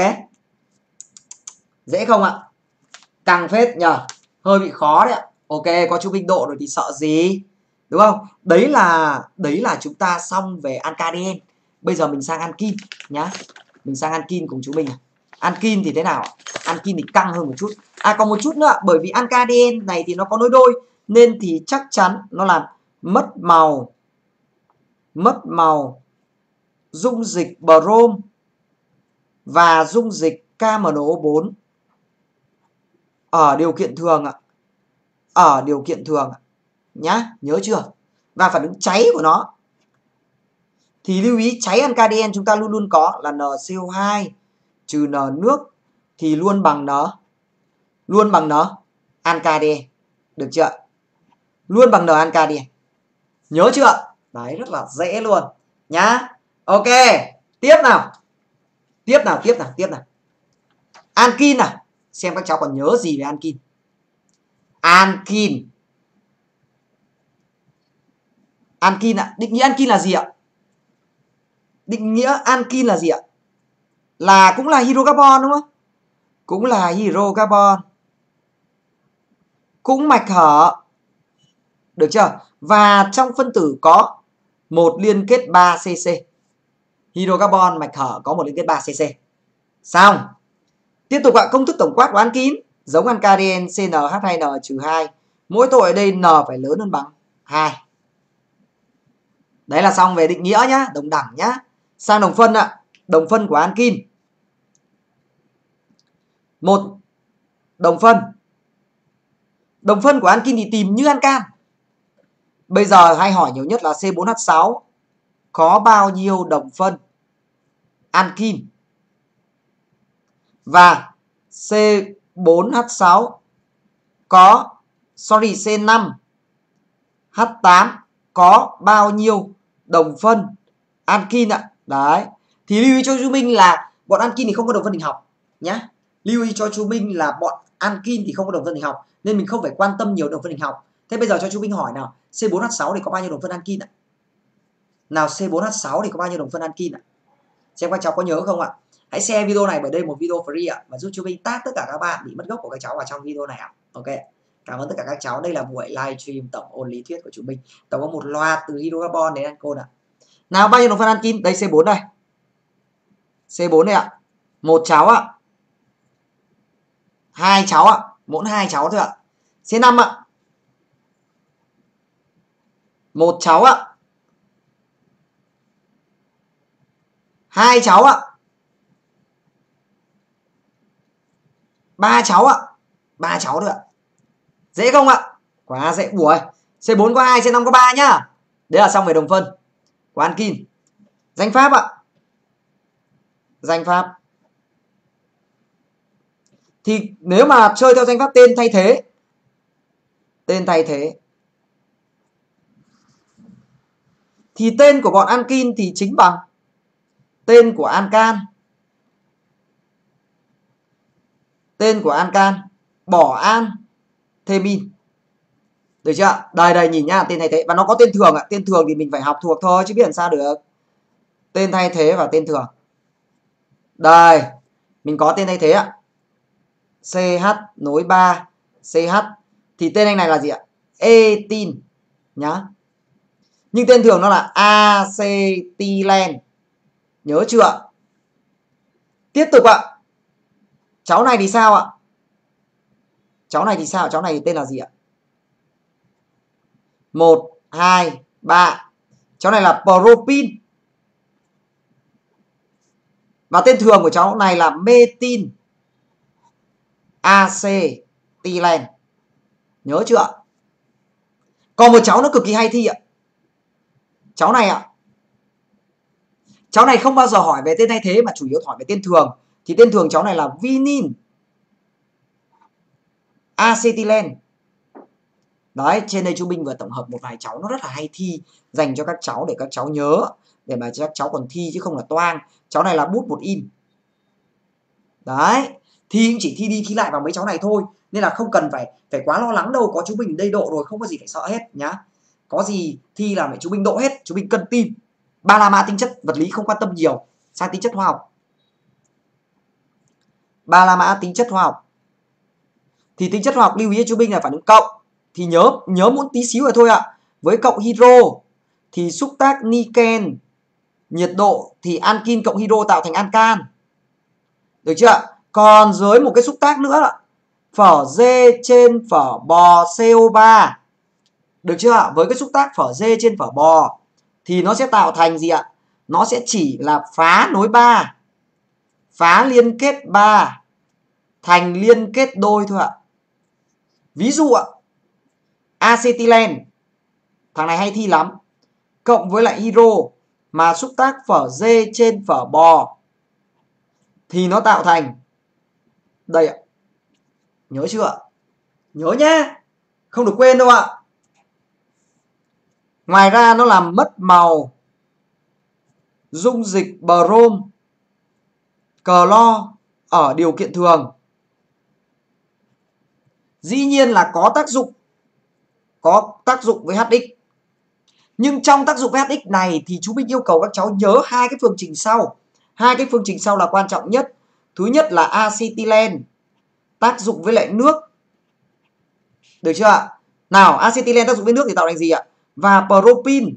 Dễ không ạ? Căng phết nhờ. Hơi bị khó đấy ạ. Ok, có chú Minh Độ rồi thì sợ gì? Đúng không? Đấy là chúng ta xong về ancadien. Bây giờ mình sang ankin nhá. Mình sang ankin cùng chú mình. Ankin thì thế nào? Ankin thì căng hơn một chút. Còn một chút nữa, bởi vì ancadien này thì nó có nối đôi nên thì chắc chắn nó làm mất màu dung dịch brom và dung dịch KMNO4 ở điều kiện thường ạ. Ở điều kiện thường ạ. Nhá, nhớ chưa? Và phản ứng cháy của nó thì lưu ý cháy ancadien chúng ta luôn luôn có là NCO2 trừ N nước thì luôn bằng N ancadien. Được chưa? Luôn bằng N ancadien. Nhớ chưa? Đấy, rất là dễ luôn nhá. Ok, tiếp nào. Ankin nào. Xem các cháu còn nhớ gì về ankin. Ankin ạ. Định nghĩa ankin là gì ạ? Định nghĩa ankin là gì ạ? Là cũng là hydrocarbon đúng không? Cũng là hydrocarbon. Cũng mạch hở. Được chưa? Và trong phân tử có một liên kết 3cc. Hydrocarbon mạch hở có một liên kết 3cc. Xong. Tiếp tục ạ, công thức tổng quát của ankin giống ancadien CnH2n-2. Mỗi tội ở đây n phải lớn hơn bằng 2. Đấy là xong về định nghĩa nhá, đồng đẳng nhá. Sang đồng phân ạ. đồng phân của alkin. Một đồng phân. Đồng phân của alkin thì tìm như ancan. Bây giờ hay hỏi nhiều nhất là C4H6 có bao nhiêu đồng phân alkin. Và C4H6 có C5H8 có bao nhiêu đồng phân alkin ạ. Đấy. Thì lưu ý cho chú Minh là bọn alkin thì không có đồng phân hình học nhá. Lưu ý cho chú Minh là bọn alkin thì không có đồng phân hình học nên mình không phải quan tâm nhiều đồng phân hình học. Thế bây giờ cho chú Minh hỏi nào, C4H6 thì có bao nhiêu đồng phân alkin ạ? Nào, C4H6 thì có bao nhiêu đồng phân alkin ạ? Xem các cháu có nhớ không ạ? Hãy share video này, bởi đây một video free ạ, và giúp chú Minh tag tất cả các bạn bị mất gốc của các cháu vào trong video này ạ. Ok. Cảm ơn tất cả các cháu. Đây là buổi livestream tổng ôn lý thuyết của chúng mình. Tổng có một loạt từ hydrocarbon đến ancol ạ. Nào, bao nhiêu đồng phân alkin? Đây C4 đây. C4 đây ạ. Một cháu ạ. Hai cháu ạ. Mỗi hai cháu thôi ạ. C5 ạ. Một cháu ạ. Hai cháu ạ. Ba cháu ạ. Ba cháu thôi ạ. Dễ không ạ? Quá dễ. Ủa, C4 có 2, C5 có 3 nhá. Đấy là xong về đồng phân của alkin. Danh pháp ạ. Danh pháp. Thì nếu mà chơi theo danh pháp tên thay thế. Tên thay thế. Thì tên của bọn alkin thì chính bằng tên của ancan. Tên của ancan bỏ an thêm in. Được chưa? Đây đây nhìn nhá, tên thay thế và nó có tên thường ạ. Tên thường thì mình phải học thuộc thôi chứ biết làm sao được. Tên thay thế và tên thường. Đây, mình có tên thay thế ạ. CH nối 3 CH thì tên anh này là gì ạ? Etin nhá. Nhưng tên thường nó là acetylen. Nhớ chưa? Tiếp tục ạ. Cháu này thì sao ạ? Cháu này thì sao? Cháu này thì tên là gì ạ? 1 2 3. Cháu này là propin. Và tên thường của cháu này là metin acetylen. Nhớ chưa? Còn một cháu nó cực kỳ hay thi ạ. Cháu này ạ. Cháu này không bao giờ hỏi về tên thay thế mà chủ yếu hỏi về tên thường. Thì tên thường cháu này là vinin acetylen. Đấy, trên đây chú Minh vừa tổng hợp một vài cháu nó rất là hay thi dành cho các cháu để các cháu nhớ, để mà các cháu còn thi chứ không là toang. Cháu này là bút một in. Đấy, thi chỉ thi đi thi lại vào mấy cháu này thôi, nên là không cần phải quá lo lắng đâu, có chú Minh đây độ rồi, không có gì phải sợ hết nhá. Có gì thi là phải chú Minh độ hết, chú Minh cân tin. Ba la mã tính chất vật lý không quan tâm nhiều, sang tính chất hóa học. Ba la mã tính chất hóa học. Thì tính chất hóa học lưu ý chú Minh là phản ứng cộng. Thì nhớ muốn tí xíu rồi thôi ạ. Với cộng hydro thì xúc tác niken nhiệt độ thì alkin cộng hydro tạo thành ancan. Được chưa? Còn dưới một cái xúc tác nữa là phở dê trên phở bò CO3. Được chưa? Với cái xúc tác phở dê trên phở bò thì nó sẽ tạo thành gì ạ? Nó sẽ chỉ là phá nối 3, phá liên kết 3 thành liên kết đôi thôi ạ. Ví dụ ạ, acetylen, thằng này hay thi lắm, cộng với lại hydro mà xúc tác phở dê trên phở bò thì nó tạo thành đây ạ. Nhớ chưa? Nhớ nhé, không được quên đâu ạ. Ngoài ra nó làm mất màu dung dịch brom clo ở điều kiện thường. Dĩ nhiên là có tác dụng với HX. Nhưng trong tác dụng với HX này thì chú Minh yêu cầu các cháu nhớ hai cái phương trình sau. Hai cái phương trình sau là quan trọng nhất. Thứ nhất là acetylen tác dụng với lại nước. Được chưa ạ? Nào, acetylen tác dụng với nước thì tạo thành gì ạ? Và propin.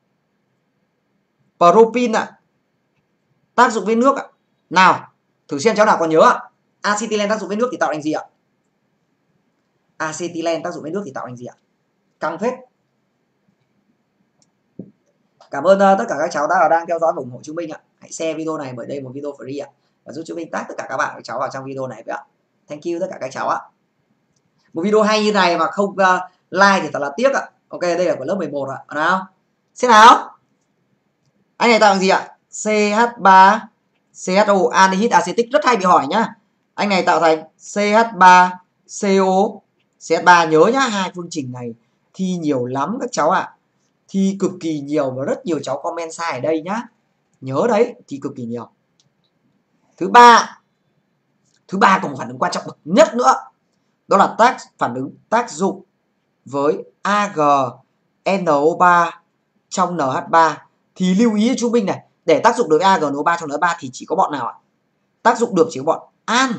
Propin ạ. Tác dụng với nước ạ. Nào, thử xem cháu nào còn nhớ ạ. Acetylen tác dụng với nước thì tạo thành gì ạ? Acetylen tác dụng với nước thì tạo thành gì ạ? Căng phết. Cảm ơn tất cả các cháu đã đang theo dõi và ủng hộ chúng mình ạ. Hãy share video này bởi đây một video free ạ. Và giúp chúng mình tag tất cả các bạn các cháu vào trong video này vậy ạ. Thank you tất cả các cháu ạ. Một video hay như này mà không like thì thật là tiếc ạ. Ok, đây là của lớp 11 ạ. Nào. Xem nào. Anh này tạo thành gì ạ? CH3 CHO aldehyde acetic, rất hay bị hỏi nhá. Anh này tạo thành CH3CO CH3, nhớ nhá, hai phương trình này thi nhiều lắm các cháu ạ. Thi cực kỳ nhiều và rất nhiều cháu comment sai ở đây nhá. Nhớ đấy, thi cực kỳ nhiều. Thứ ba có một phản ứng quan trọng bậc nhất nữa. Đó là phản ứng tác dụng với AgNO3 trong NH3. Thì lưu ý cho chúng mình này, để tác dụng được với AgNO3 trong NH3 thì chỉ có bọn nào ạ? Tác dụng được chỉ có bọn an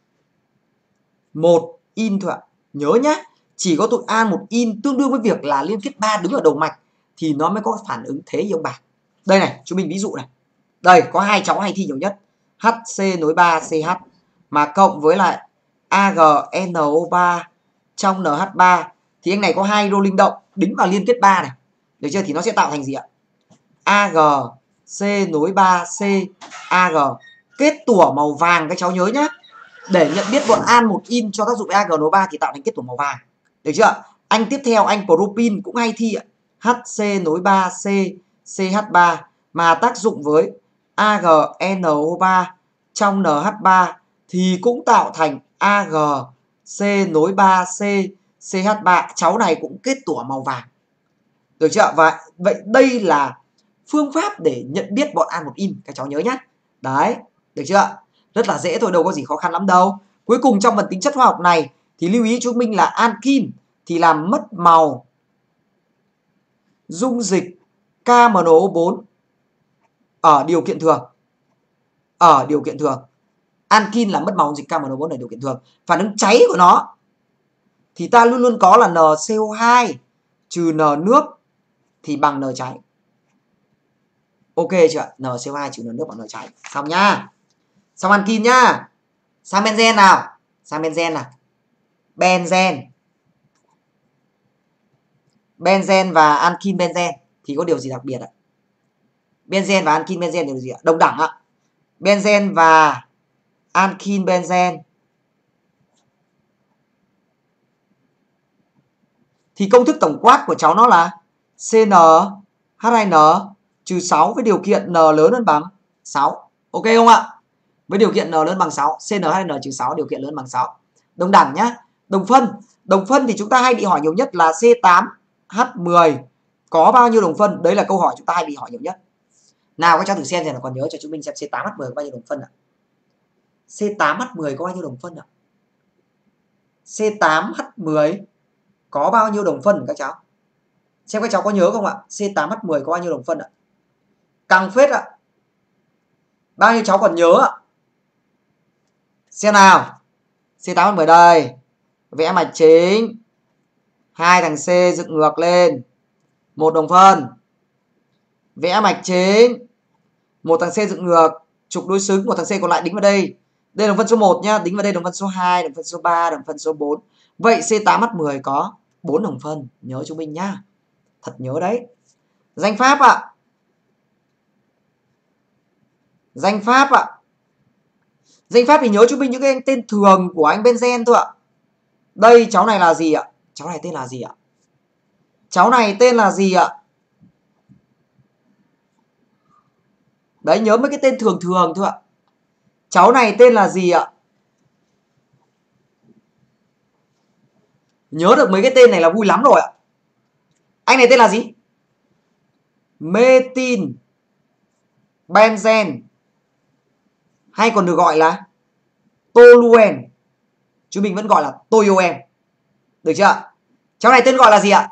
1 in thôi ạ. Nhớ nhá, chỉ có tụi an 1 in tương đương với việc là liên kết 3 đứng ở đầu mạch thì nó mới có phản ứng thế ion bạc. Đây này, chúng mình ví dụ này. Đây có hai cháu hay thi nhiều nhất, HC nối 3 CH mà cộng với lại AgNO3 trong NH3 thì anh này có hai hydro linh động đính vào liên kết 3 này. Được chưa? Thì nó sẽ tạo thành gì ạ? AgC nối 3C Ag, kết tủa màu vàng các cháu nhớ nhá. Để nhận biết bọn an 1 in cho tác dụng với AgNO3 thì tạo thành kết tủa màu vàng. Được chưa? Anh tiếp theo anh propin cũng hay thi ạ. HC nối 3C CH3 mà tác dụng với AgNO3 trong NH3 thì cũng tạo thành AgC nối 3C CH3. Cháu này cũng kết tủa màu vàng. Được chưa? Và vậy đây là phương pháp để nhận biết bọn an 1 in, các cháu nhớ nhé. Đấy, được chưa? Rất là dễ thôi, đâu có gì khó khăn lắm đâu. Cuối cùng trong phần tính chất hóa học này thì lưu ý chúng mình là alkin thì làm mất màu dung dịch KMNO4 ở điều kiện thường. Ở điều kiện thường, alkin là mất màu dung dịch KMNO4 ở điều kiện thường. Phản ứng cháy của nó thì ta luôn luôn có là NCO2 trừ N nước thì bằng N cháy. Ok chưa? NCO2 trừ N nước bằng N cháy. Xong nhá. Xong alkin nhá. Sang benzen nào. Sang benzen nào. Benzen và alkin benzen thì có điều gì đặc biệt ạ? Benzen và alkin benzen điều gì ạ? Đồng đẳng ạ. Benzen và alkin benzen thì công thức tổng quát của cháu nó là CnH2n trừ 6 với điều kiện n lớn hơn bằng 6. Ok không ạ? Với điều kiện n lớn bằng 6, CnH2n trừ 6 điều kiện lớn bằng 6. Đồng đẳng nhá. Đồng phân thì chúng ta hay bị hỏi nhiều nhất là C8H10 có bao nhiêu đồng phân? Đấy là câu hỏi chúng ta hay bị hỏi nhiều nhất. Nào các cháu thử xem là còn nhớ cho chúng mình xem C8H10 có bao nhiêu đồng phân ạ? C8H10 có bao nhiêu đồng phân ạ? C8H10 có bao nhiêu đồng phân các cháu? Xem các cháu có nhớ không ạ? C8H10 có bao nhiêu đồng phân ạ? Căng phết ạ. Bao nhiêu cháu còn nhớ ạ? Xem nào. C8H10 đây. Vẽ mạch chính. Hai thằng C dựng ngược lên. Một đồng phân. Vẽ mạch chính. Một thằng C dựng ngược, trục đối xứng, một thằng C còn lại đính vào đây. Đây là đồng phân số 1 nhá, đính vào đây đồng phân số 2, đồng phân số 3, đồng phân số 4. Vậy C8H10 có 4 đồng phân, nhớ chúng mình nhá. Thật nhớ đấy. Danh pháp ạ. Danh pháp ạ. Danh pháp thì nhớ chúng mình những cái tên thường của anh benzen thôi ạ. Đây cháu này là gì ạ? Cháu này tên là gì ạ? Cháu này tên là gì ạ? Đấy, nhớ mấy cái tên thường thường thôi ạ. Cháu này tên là gì ạ? Nhớ được mấy cái tên này là vui lắm rồi ạ. Anh này tên là gì? Metin benzen, hay còn được gọi là toluen. Chúng mình vẫn gọi là toluen. Được chưa? Cháu này tên gọi là gì ạ?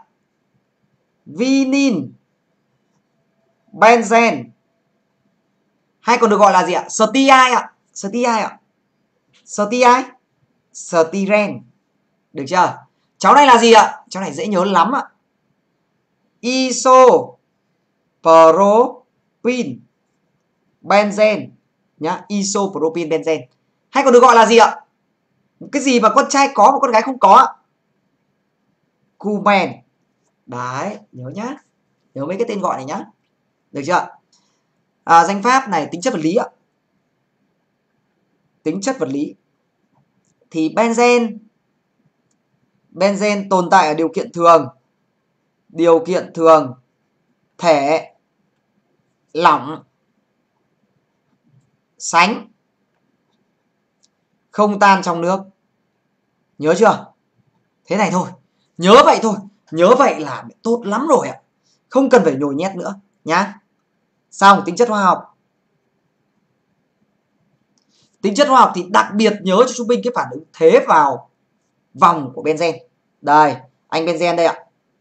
Vinin benzen, hay còn được gọi là gì ạ? Styrene ạ. Styrene ạ. Styrene, styren. Được chưa? Cháu này là gì ạ? Cháu này dễ nhớ lắm ạ. Isopropyl benzen nhá, isopropyl benzen. Hay còn được gọi là gì ạ? Cái gì mà con trai có mà con gái không có ạ? Cumen. Đấy, nhớ nhá. Nhớ mấy cái tên gọi này nhá. Được chưa? Danh pháp này tính chất vật lý ạ. Tính chất vật lý thì benzen tồn tại ở điều kiện thường. Điều kiện thường thể lỏng sánh không tan trong nước. Nhớ chưa? Thế này thôi. Nhớ vậy thôi. Nhớ vậy là tốt lắm rồi ạ. Không cần phải nhồi nhét nữa nhá. Xong tính chất hóa học. Tính chất hóa học thì đặc biệt nhớ cho chúng mình cái phản ứng thế vào vòng của benzen. Đây, anh benzen đây ạ.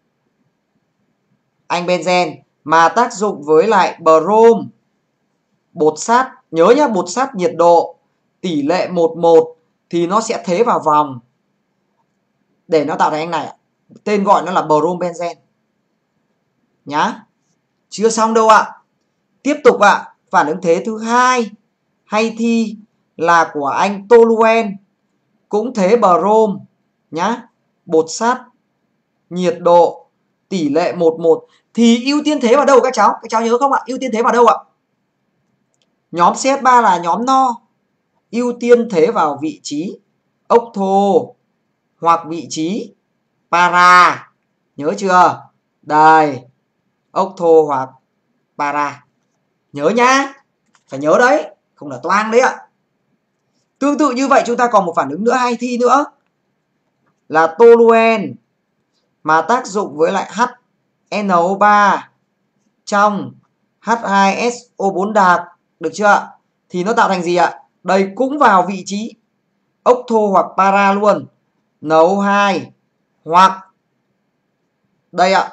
Anh benzen mà tác dụng với lại brom, bột sắt, nhớ nhá, bột sắt nhiệt độ tỷ lệ 1:1 thì nó sẽ thế vào vòng để nó tạo thành anh này ạ. Tên gọi nó là brom benzen. Nhá. Chưa xong đâu ạ. Tiếp tục ạ, phản ứng thế thứ hai hay thi là của anh toluen, cũng thế brom nhá, bột sắt nhiệt độ tỷ lệ 1:1 thì ưu tiên thế vào đâu các cháu? Các cháu nhớ không ạ? Ưu tiên thế vào đâu ạ? Nhóm CH3 là nhóm no, ưu tiên thế vào vị trí ốc thô hoặc vị trí para. Nhớ chưa? Đây, ốc thô hoặc para. Nhớ nhá. Phải nhớ đấy, không là toang đấy ạ. Tương tự như vậy chúng ta còn một phản ứng nữa hay thi nữa là toluen mà tác dụng với lại HNO3 trong H2SO4 đặc, được chưa? Thì nó tạo thành gì ạ? Đây cũng vào vị trí ốc thô hoặc para luôn. NO2 hoặc đây ạ,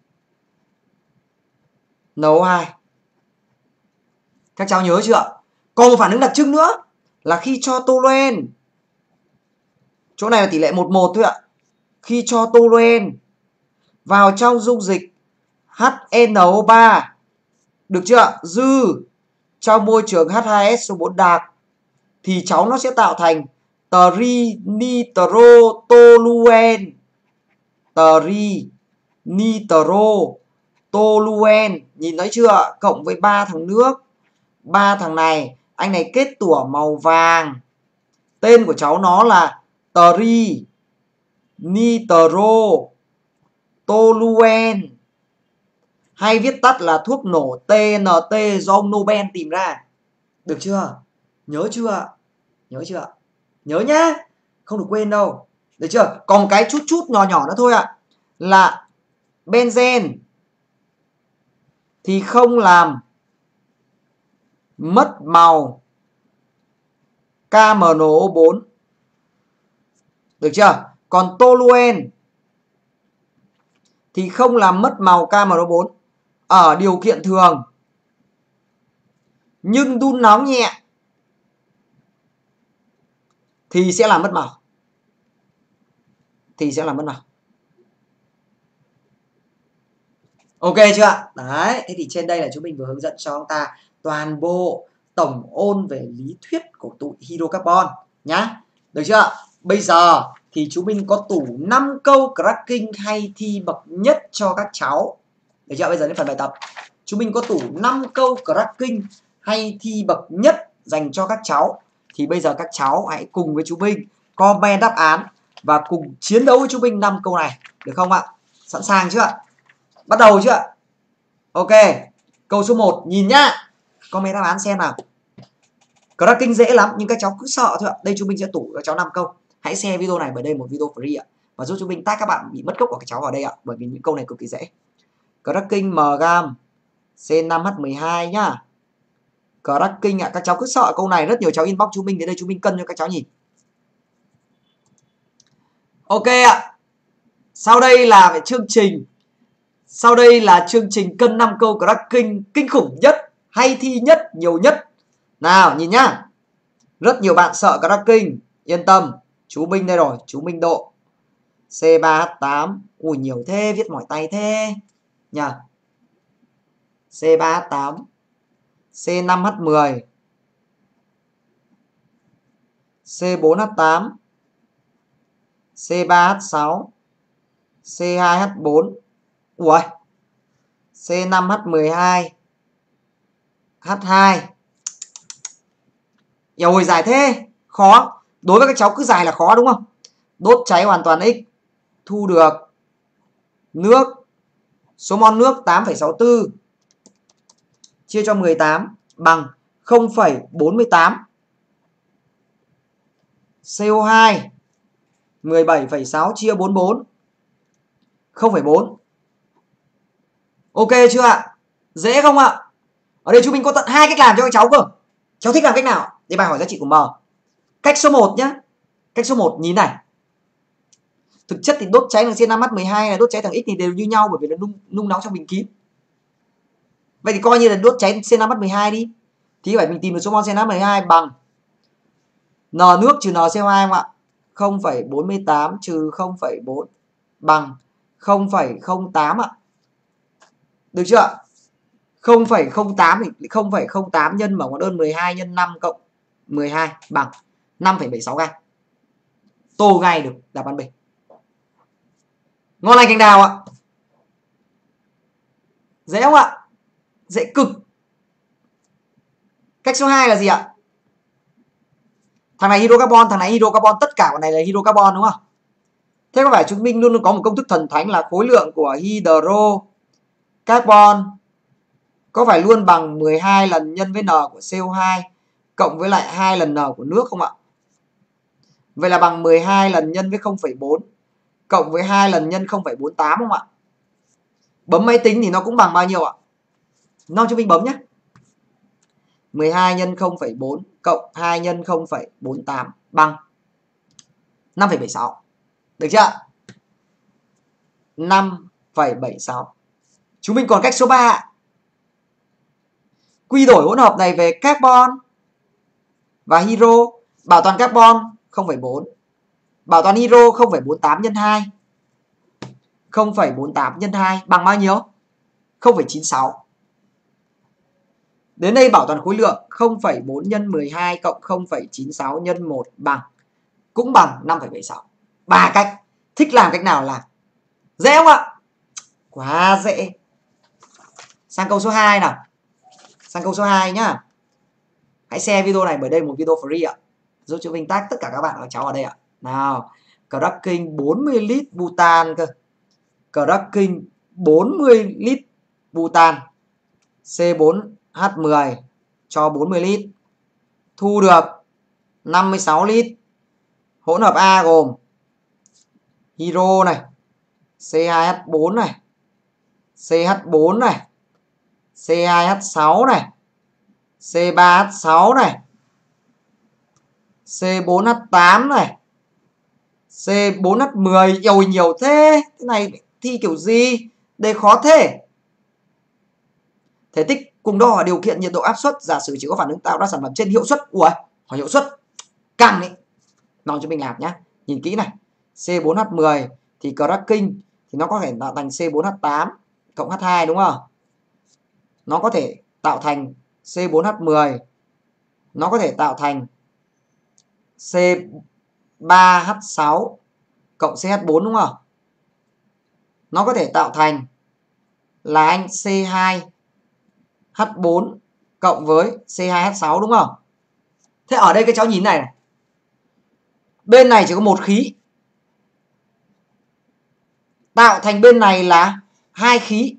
NO2. Các cháu nhớ chưa? Còn một phản ứng đặc trưng nữa là khi cho toluen, chỗ này là tỷ lệ 1:1 thôi ạ. Khi cho toluen vào trong dung dịch HNO3, được chưa? Dư trong môi trường H2SO4 đặc thì cháu nó sẽ tạo thành trinitrotoluen. Trinitrotoluen, nhìn thấy chưa? Cộng với 3 thằng nước. 3 thằng này, anh này kết tủa màu vàng. Tên của cháu nó là trinitrotoluen, hay viết tắt là thuốc nổ TNT do ông Nobel tìm ra. Được chưa? Nhớ chưa? Nhớ chưa? Nhớ nhá, không được quên đâu. Được chưa? Còn cái chút chút nhỏ nhỏ nữa thôi ạ. Là benzen thì không làm mất màu KMNO4. Được chưa? Còn toluen thì không làm mất màu KMNO4 ở điều kiện thường, nhưng đun nóng nhẹ thì sẽ làm mất màu. Ok chưa ạ? Đấy, thế thì trên đây là chúng mình vừa hướng dẫn cho chúng ta toàn bộ tổng ôn về lý thuyết của tụ hydrocarbon nhá. Được chưa ạ? Bây giờ thì chúng mình có tủ 5 câu cracking hay thi bậc nhất cho các cháu. Được chưa? Bây giờ đến phần bài tập. Chúng mình có tủ 5 câu cracking hay thi bậc nhất dành cho các cháu. Thì bây giờ các cháu hãy cùng với chúng mình comment đáp án và cùng chiến đấu với chúng mình 5 câu này. Được không ạ? Sẵn sàng chưa ạ? Bắt đầu chưa ạ? Ok. Câu số 1 nhìn nhá. Comment đáp án xem nào. Cracking dễ lắm nhưng các cháu cứ sợ thôi ạ. Đây chúng mình sẽ tủ cho cháu 5 câu. Hãy share video này bởi đây một video free ạ. Và giúp chúng mình tag các bạn bị mất gốc của các cháu vào đây ạ. Bởi vì những câu này cực kỳ dễ. Cracking mgam C5H12 nhá. Cracking ạ. Các cháu cứ sợ câu này, rất nhiều cháu inbox chúng mình đến đây chúng mình cân cho các cháu nhìn. Ok ạ. Sau đây là chương trình. Sau đây là chương trình cân 5 câu cracking kinh khủng nhất, hay thi nhất, nhiều nhất. Nào nhìn nhá. Rất nhiều bạn sợ cracking, yên tâm, chú Minh đây rồi, chú Minh Độ. C3H8, ui nhiều thế, viết mỏi tay thế nhỉ. C3H8, C5H10, C4H8, C3H6, C2H4. Ui, C5H12, H2. Ôi dài thế, khó. Đối với các cháu cứ dài là khó đúng không? Đốt cháy hoàn toàn x, thu được nước, số mol nước 8,64 chia cho 18 bằng 0,48. CO2 17,6 chia 44 0,4. Ok chưa ạ? Dễ không ạ? Ở đây chúng mình có tận 2 cách làm cho các cháu cơ. Cháu thích làm cách nào? Để bài hỏi giá trị của M. Cách số 1 nhá. Cách số 1 nhìn này. Thực chất thì đốt cháy thằng C5H12 này, đốt cháy thằng X thì đều như nhau bởi vì nó nung nóng trong bình kín. Vậy thì coi như là đốt cháy C5H12 đi. Thì phải mình tìm được số mol C5H12 bằng N nước trừ N CO2 không ạ? 0,48 trừ 0,4 bằng 0,08 ạ. Được chưa? 0,08 thì 0,08 nhân mở ngoặc đơn 12 nhân 5 cộng 12 bằng 5,76 gam. Tô ngay được đáp án B. Ngon lành cành đào ạ. Dễ không ạ? Dễ cực. Cách số 2 là gì ạ? Thằng này hydrocarbon, thằng này hydrocarbon, tất cả bọn này là hydrocarbon đúng không? Thế có phải chúng mình luôn luôn có một công thức thần thánh là khối lượng của hydrocarbon có phải luôn bằng 12 lần nhân với N của CO2 cộng với lại 2 lần N của nước không ạ? Vậy là bằng 12 lần nhân với 0,4 cộng với 2 lần nhân 0,48 không ạ? Bấm máy tính thì nó cũng bằng bao nhiêu ạ? Nó cho mình bấm nhé. 12 nhân 0,4 cộng 2 nhân 0,48 bằng 5,76. Được chưa? 5,76. Chúng mình còn cách số 3. Quy đổi hỗn hợp này về carbon và hydro. Bảo toàn carbon 0,4. Bảo toàn hydro 0,48 nhân 2. 0,48 nhân 2 bằng bao nhiêu? 0,96. Đến đây bảo toàn khối lượng 0,4 nhân 12 cộng 0,96 nhân 1 bằng cũng bằng 5,76. 3 cách. Thích làm cách nào làm. Dễ không ạ? Quá dễ. Sang câu số 2 nào. Sang câu số 2 nhá. Hãy share video này bởi đây một video free ạ. Giúp cho Vinh tag tất cả các bạn và cháu ở đây ạ. Nào, cracking 40 lít butan cơ. Cracking 40 lít butan. C4H10 cho 40 lít. Thu được 56 lít. Hỗn hợp A gồm hydro này, C2H4 này, CH4 này, C2H6 này, C3H6 này, C4H8 này, C4H10. Ôi nhiều thế. Thế này thi kiểu gì? Đề khó thế. Thể tích cùng đo điều kiện nhiệt độ áp suất, giả sử chỉ có phản ứng tạo ra sản phẩm trên hiệu suất. Ủa, hỏi hiệu suất căng đấy. Nó cho mình làm nhá. Nhìn kỹ này. C4H10 thì cracking thì nó có thể tạo thành C4H8 cộng H2 đúng không? Nó có thể tạo thành C4H10. Nó có thể tạo thành C3H6 cộng CH4 đúng không? Nó có thể tạo thành là anh C2H4 cộng với C2H6 đúng không? Thế ở đây các cháu nhìn này này. Bên này chỉ có một khí. Tạo thành bên này là 2 khí.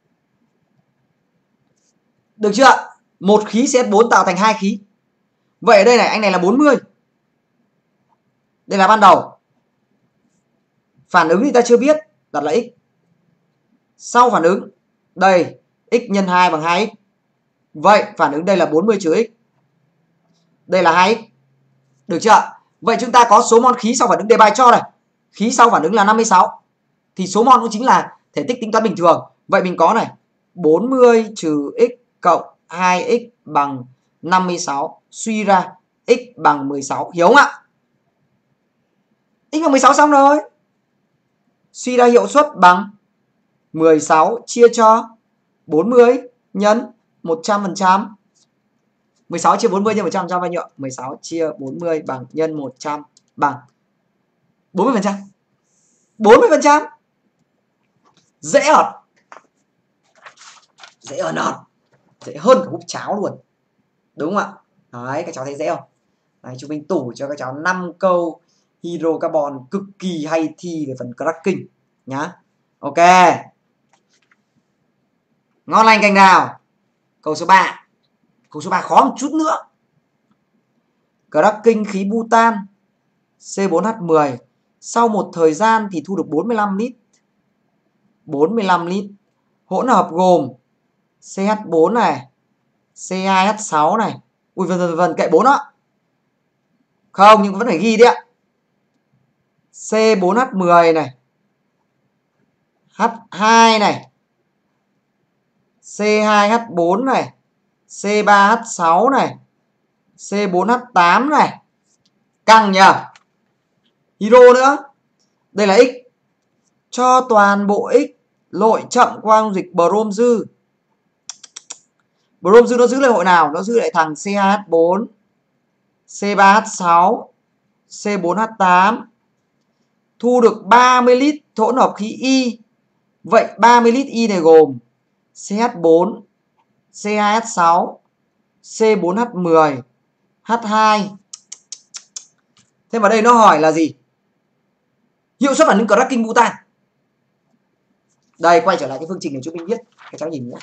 Được chưa? Một khí CH4 tạo thành 2 khí. Vậy ở đây này anh này là 40. Đây là ban đầu. Phản ứng thì ta chưa biết, đặt là x. Sau phản ứng, đây x nhân 2 bằng 2x. Vậy phản ứng đây là 40 trừ x. Đây là 2x. Được chưa? Vậy chúng ta có số mol khí sau phản ứng, đề bài cho này. Khí sau phản ứng là 56. Thì số mol cũng chính là thể tích tính toán bình thường. Vậy mình có này, 40 trừ x cộng 2x bằng 56. Suy ra x bằng 16. Hiểu không ạ? X bằng 16 xong rồi. Suy ra hiệu suất bằng 16 chia cho 40 nhân 100%. 16 chia 40 nhân 100 bao nhiêu? 16 chia 40 bằng nhân 100 bằng 40%. 40%. Dễ ợt. Dễ ợt. Dễ hơn cả húp cháo luôn. Đúng không ạ? Đấy, các cháu thấy dễ không? Đấy, chúng mình tủ cho các cháu 5 câu hydrocarbon cực kỳ hay thi về phần cracking nhá. Ok. Ngon lành cành đào. Câu số 3. Câu số 3 khó một chút nữa. Cracking khí butan C4H10 sau một thời gian thì thu được 45 lít. 45 lít. Hỗn hợp gồm CH4 này, C2H6 này. Ui vân kệ 4 đó. Không, nhưng vẫn phải ghi đấy ạ. C4H10 này, H2 này, C2H4 này, C3H6 này, C4H8 này. Căng nhỉ? Hydro nữa. Đây là X. Cho toàn bộ X lội chậm qua dung dịch brom dư. Brom dư nó giữ lại hội nào? Nó giữ lại thằng C2H4, C3H6, C4H8. Thu được 30 lít hỗn hợp khí Y. Vậy 30 lít Y này gồm CH4, C2H6, C4H10, H2. Thế mà đây nó hỏi là gì? Hiệu suất phản ứng cracking butan. Đây, quay trở lại cái phương trình để chúng mình viết. Các cháu nhìn nhé.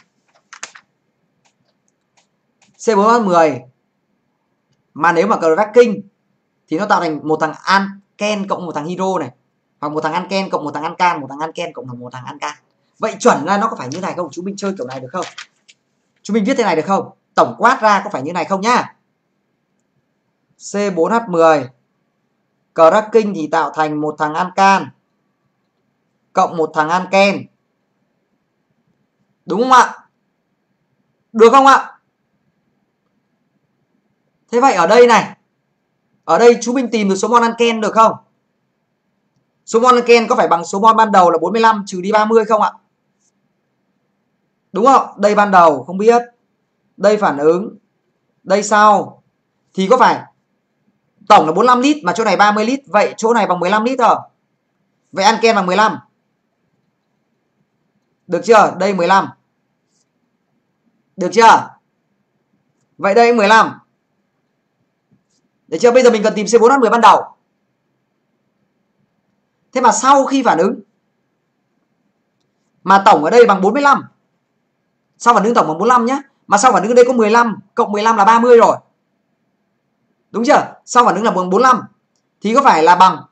C4H10 mà nếu mà cracking thì nó tạo thành một thằng alken cộng một thằng hydro này, hoặc một thằng alken cộng một thằng alcan, một thằng alken cộng một thằng alcan. Vậy chuẩn ra nó có phải như này không? Chúng mình chơi kiểu này được không? Chúng mình viết thế này được không? Tổng quát ra có phải như này không nhá? C4H10 cracking thì tạo thành một thằng alcan cộng một thằng alken. Đúng không ạ? Được không ạ? Thế vậy ở đây này, ở đây chúng mình tìm được số mol alken được không? Số mol alken có phải bằng số mol ban đầu là 45 trừ đi 30 không ạ? Đúng không? Đây ban đầu không biết, đây phản ứng, đây sau. Thì có phải tổng là 45 lít mà chỗ này 30 lít. Vậy chỗ này bằng 15 lít rồi. Vậy alken bằng 15. Được chưa? Đây 15. Được chưa? Vậy đây 15. Được chưa? Bây giờ mình cần tìm C4H10 ban đầu. Thế mà sau khi phản ứng mà tổng ở đây bằng 45. Sau phản ứng tổng bằng 45 nhé. Mà sau phản ứng ở đây có 15 cộng 15 là 30 rồi. Đúng chưa? Sau phản ứng là bằng 45 thì có phải là bằng,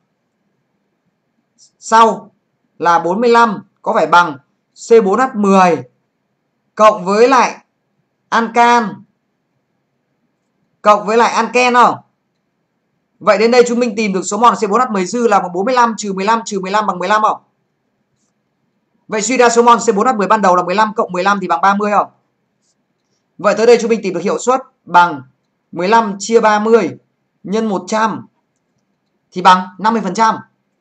sau là 45 có phải bằng C4H10 cộng với lại alcan cộng với lại alken không? Vậy đến đây chúng mình tìm được số mol C4H10 dư là bằng 45 trừ 15 bằng 15 không? Vậy suy ra số mol C4H10 ban đầu là 15 cộng 15 thì bằng 30 không? Vậy tới đây chúng mình tìm được hiệu suất bằng 15 chia 30 nhân 100 thì bằng 50%.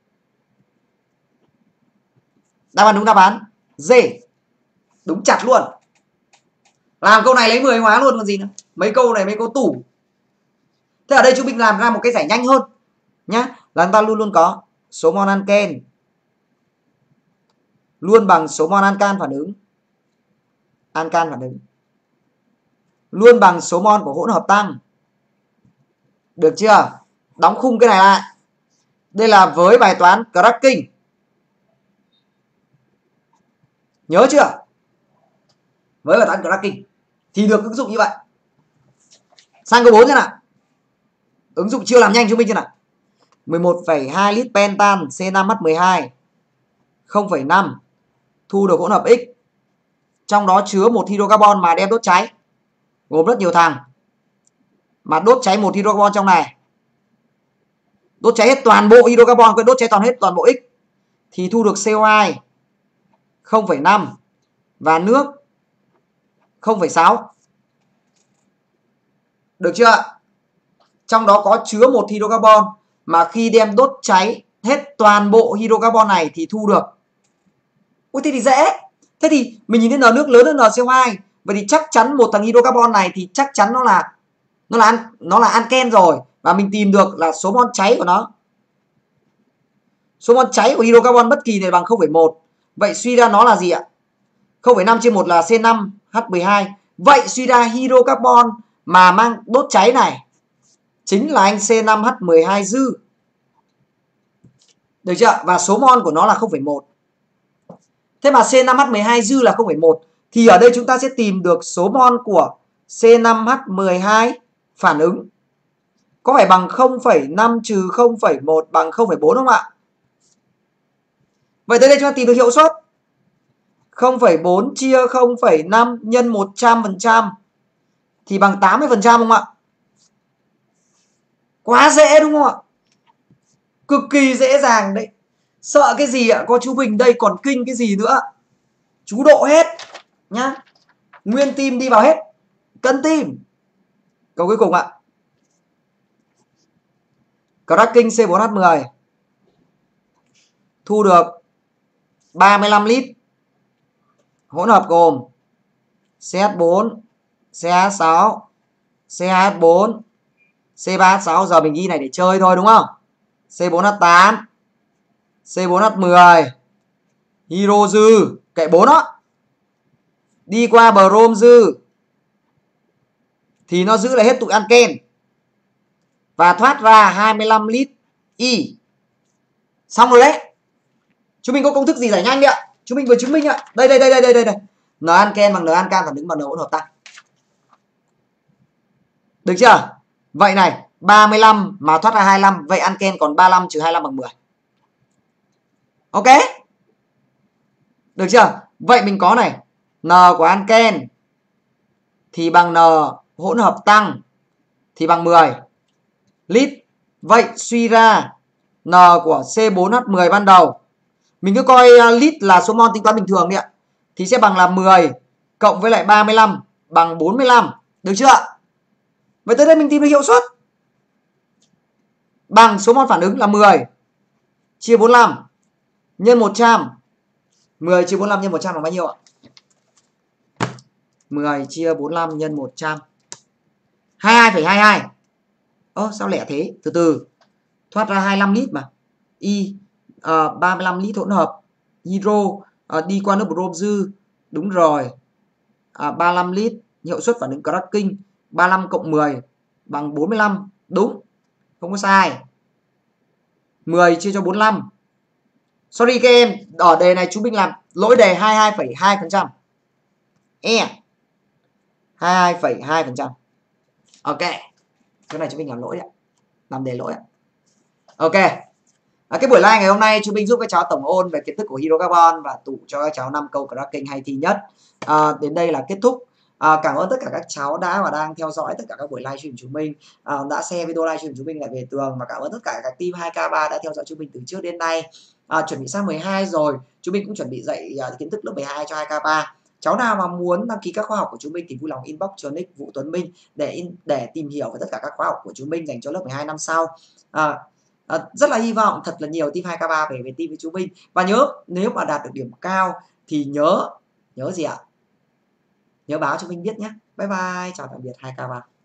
Đáp án đúng đáp án D. Đúng chặt luôn. Làm câu này lấy 10 hóa luôn còn gì nữa. Mấy câu này mấy câu tủ. Thế ở đây chúng mình làm ra một cái giải nhanh hơn nhá, là chúng ta luôn luôn có số mol alken luôn bằng số mol alcan phản ứng. Alcan phản ứng luôn bằng số mol của hỗn hợp tăng. Được chưa? Đóng khung cái này lại. Đây là với bài toán cracking. Nhớ chưa? Với bài toán cracking thì được ứng dụng như vậy. Sang câu 4 thế nào. Ứng dụng chiêu làm nhanh chúng mình chưa nào. 11,2 lít pentan C5H12 0,5 thu được hỗn hợp X. Trong đó chứa một hydrocarbon mà đem đốt cháy. Gồm rất nhiều thằng. Mà đốt cháy một hydrocarbon trong này. Đốt cháy hết toàn bộ hydrocarbon, đốt cháy toàn bộ X thì thu được CO2 0,5 và nước 0,6. Được chưa? Trong đó có chứa một hydrocarbon mà khi đem đốt cháy hết toàn bộ hydrocarbon này thì thu được. Ui thế thì dễ. Thế thì mình nhìn thấy N nước lớn hơn N CO2. Vậy thì chắc chắn một thằng hydrocarbon này thì chắc chắn nó là alken rồi, và mình tìm được là số mol cháy của nó. Số mol cháy của hydrocarbon bất kỳ này bằng 0,1. Vậy suy ra nó là gì ạ? 0,5 chia 1 là C5H12. Vậy suy ra hydrocarbon mà mang đốt cháy này chính là anh C5H12 dư. Được chưa? Và số mol của nó là 0,1. Thế mà C5H12 dư là 0,1 thì ở đây chúng ta sẽ tìm được số mol của C5H12 phản ứng có phải bằng 0,5 trừ 0,1 bằng 0,4 không ạ? Vậy tới đây chúng ta tìm được hiệu suất 0,4 chia 0,5 nhân 100% thì bằng 80% không ạ? Quá dễ đúng không ạ? Cực kỳ dễ dàng đấy. Sợ cái gì ạ? Có chú Bình đây còn kinh cái gì nữa. Chú độ hết nhá. Nguyên tim đi vào hết. Cân tim. Câu cuối cùng ạ. Cracking C4H10 thu được 35 lít hỗn hợp gồm CH4, CH6, CH4, C3H6. Giờ mình ghi này để chơi thôi đúng không? C4H8, C4H10, hydro dư, kệ 4 đó. Đi qua brom dư thì nó giữ lại hết tụi alken và thoát ra 25 lít Y. Xong rồi đấy. Chúng mình có công thức gì giải nhanh đi ạ? Chúng mình vừa chứng minh ạ. Đây. N alken bằng N alkan phản ứng bằng N hỗn hợp tăng. Được chưa? Vậy này, 35 mà thoát ra 25, vậy alken còn 35 trừ 25 bằng 10. Ok? Được chưa? Vậy mình có này, N của alken thì bằng N hỗn hợp tăng thì bằng 10 lít. Vậy suy ra N của C4H10 ban đầu, mình cứ coi lít là số mol tính toán bình thường đi ạ, thì sẽ bằng là 10 cộng với lại 35 bằng 45. Được chưa ạ? Vậy tới đây mình tìm được hiệu suất bằng số mol phản ứng là 10 chia 45 nhân 100. 10 chia 45 nhân 100 là bao nhiêu ạ? 10 chia 45 nhân 100 22,22. Sao lẻ thế? Từ từ. Thoát ra 25 lít mà. Y 35 lít hỗn hợp hydro đi qua nước brom dư. Đúng rồi. 35 lít hiệu suất phản ứng cracking 35 cộng 10 bằng 45. Đúng. Không có sai. 10 chia cho 45. Sorry các em, ở đề này chúng mình làm lỗi đề 22,2%. 22,2%. Ok. Cái này chúng mình làm lỗi đấy. Làm đề lỗi. Ok. Cái buổi live ngày hôm nay chúng mình giúp các cháu tổng ôn về kiến thức của hydrocarbon và tụ cho các cháu 5 câu cracking hay thi nhất. Đến đây là kết thúc. Cảm ơn tất cả các cháu đã và đang theo dõi tất cả các buổi livestream chúng mình, đã share video livestream chúng mình lại về tường, và cảm ơn tất cả các team 2K3 đã theo dõi chúng mình từ trước đến nay. Chuẩn bị sang 12 rồi, chúng mình cũng chuẩn bị dạy kiến thức lớp 12 cho 2K3. Cháu nào mà muốn đăng ký các khóa học của chúng mình thì vui lòng inbox cho nick Vũ Tuấn Minh để tìm hiểu về tất cả các khóa học của chúng mình dành cho lớp 12 năm sau. Rất là hy vọng thật là nhiều team 2K3 về team với chúng mình. Và nhớ, nếu mà đạt được điểm cao thì nhớ gì ạ? Nhớ báo cho mình biết nhé. Bye bye, chào tạm biệt 2K3.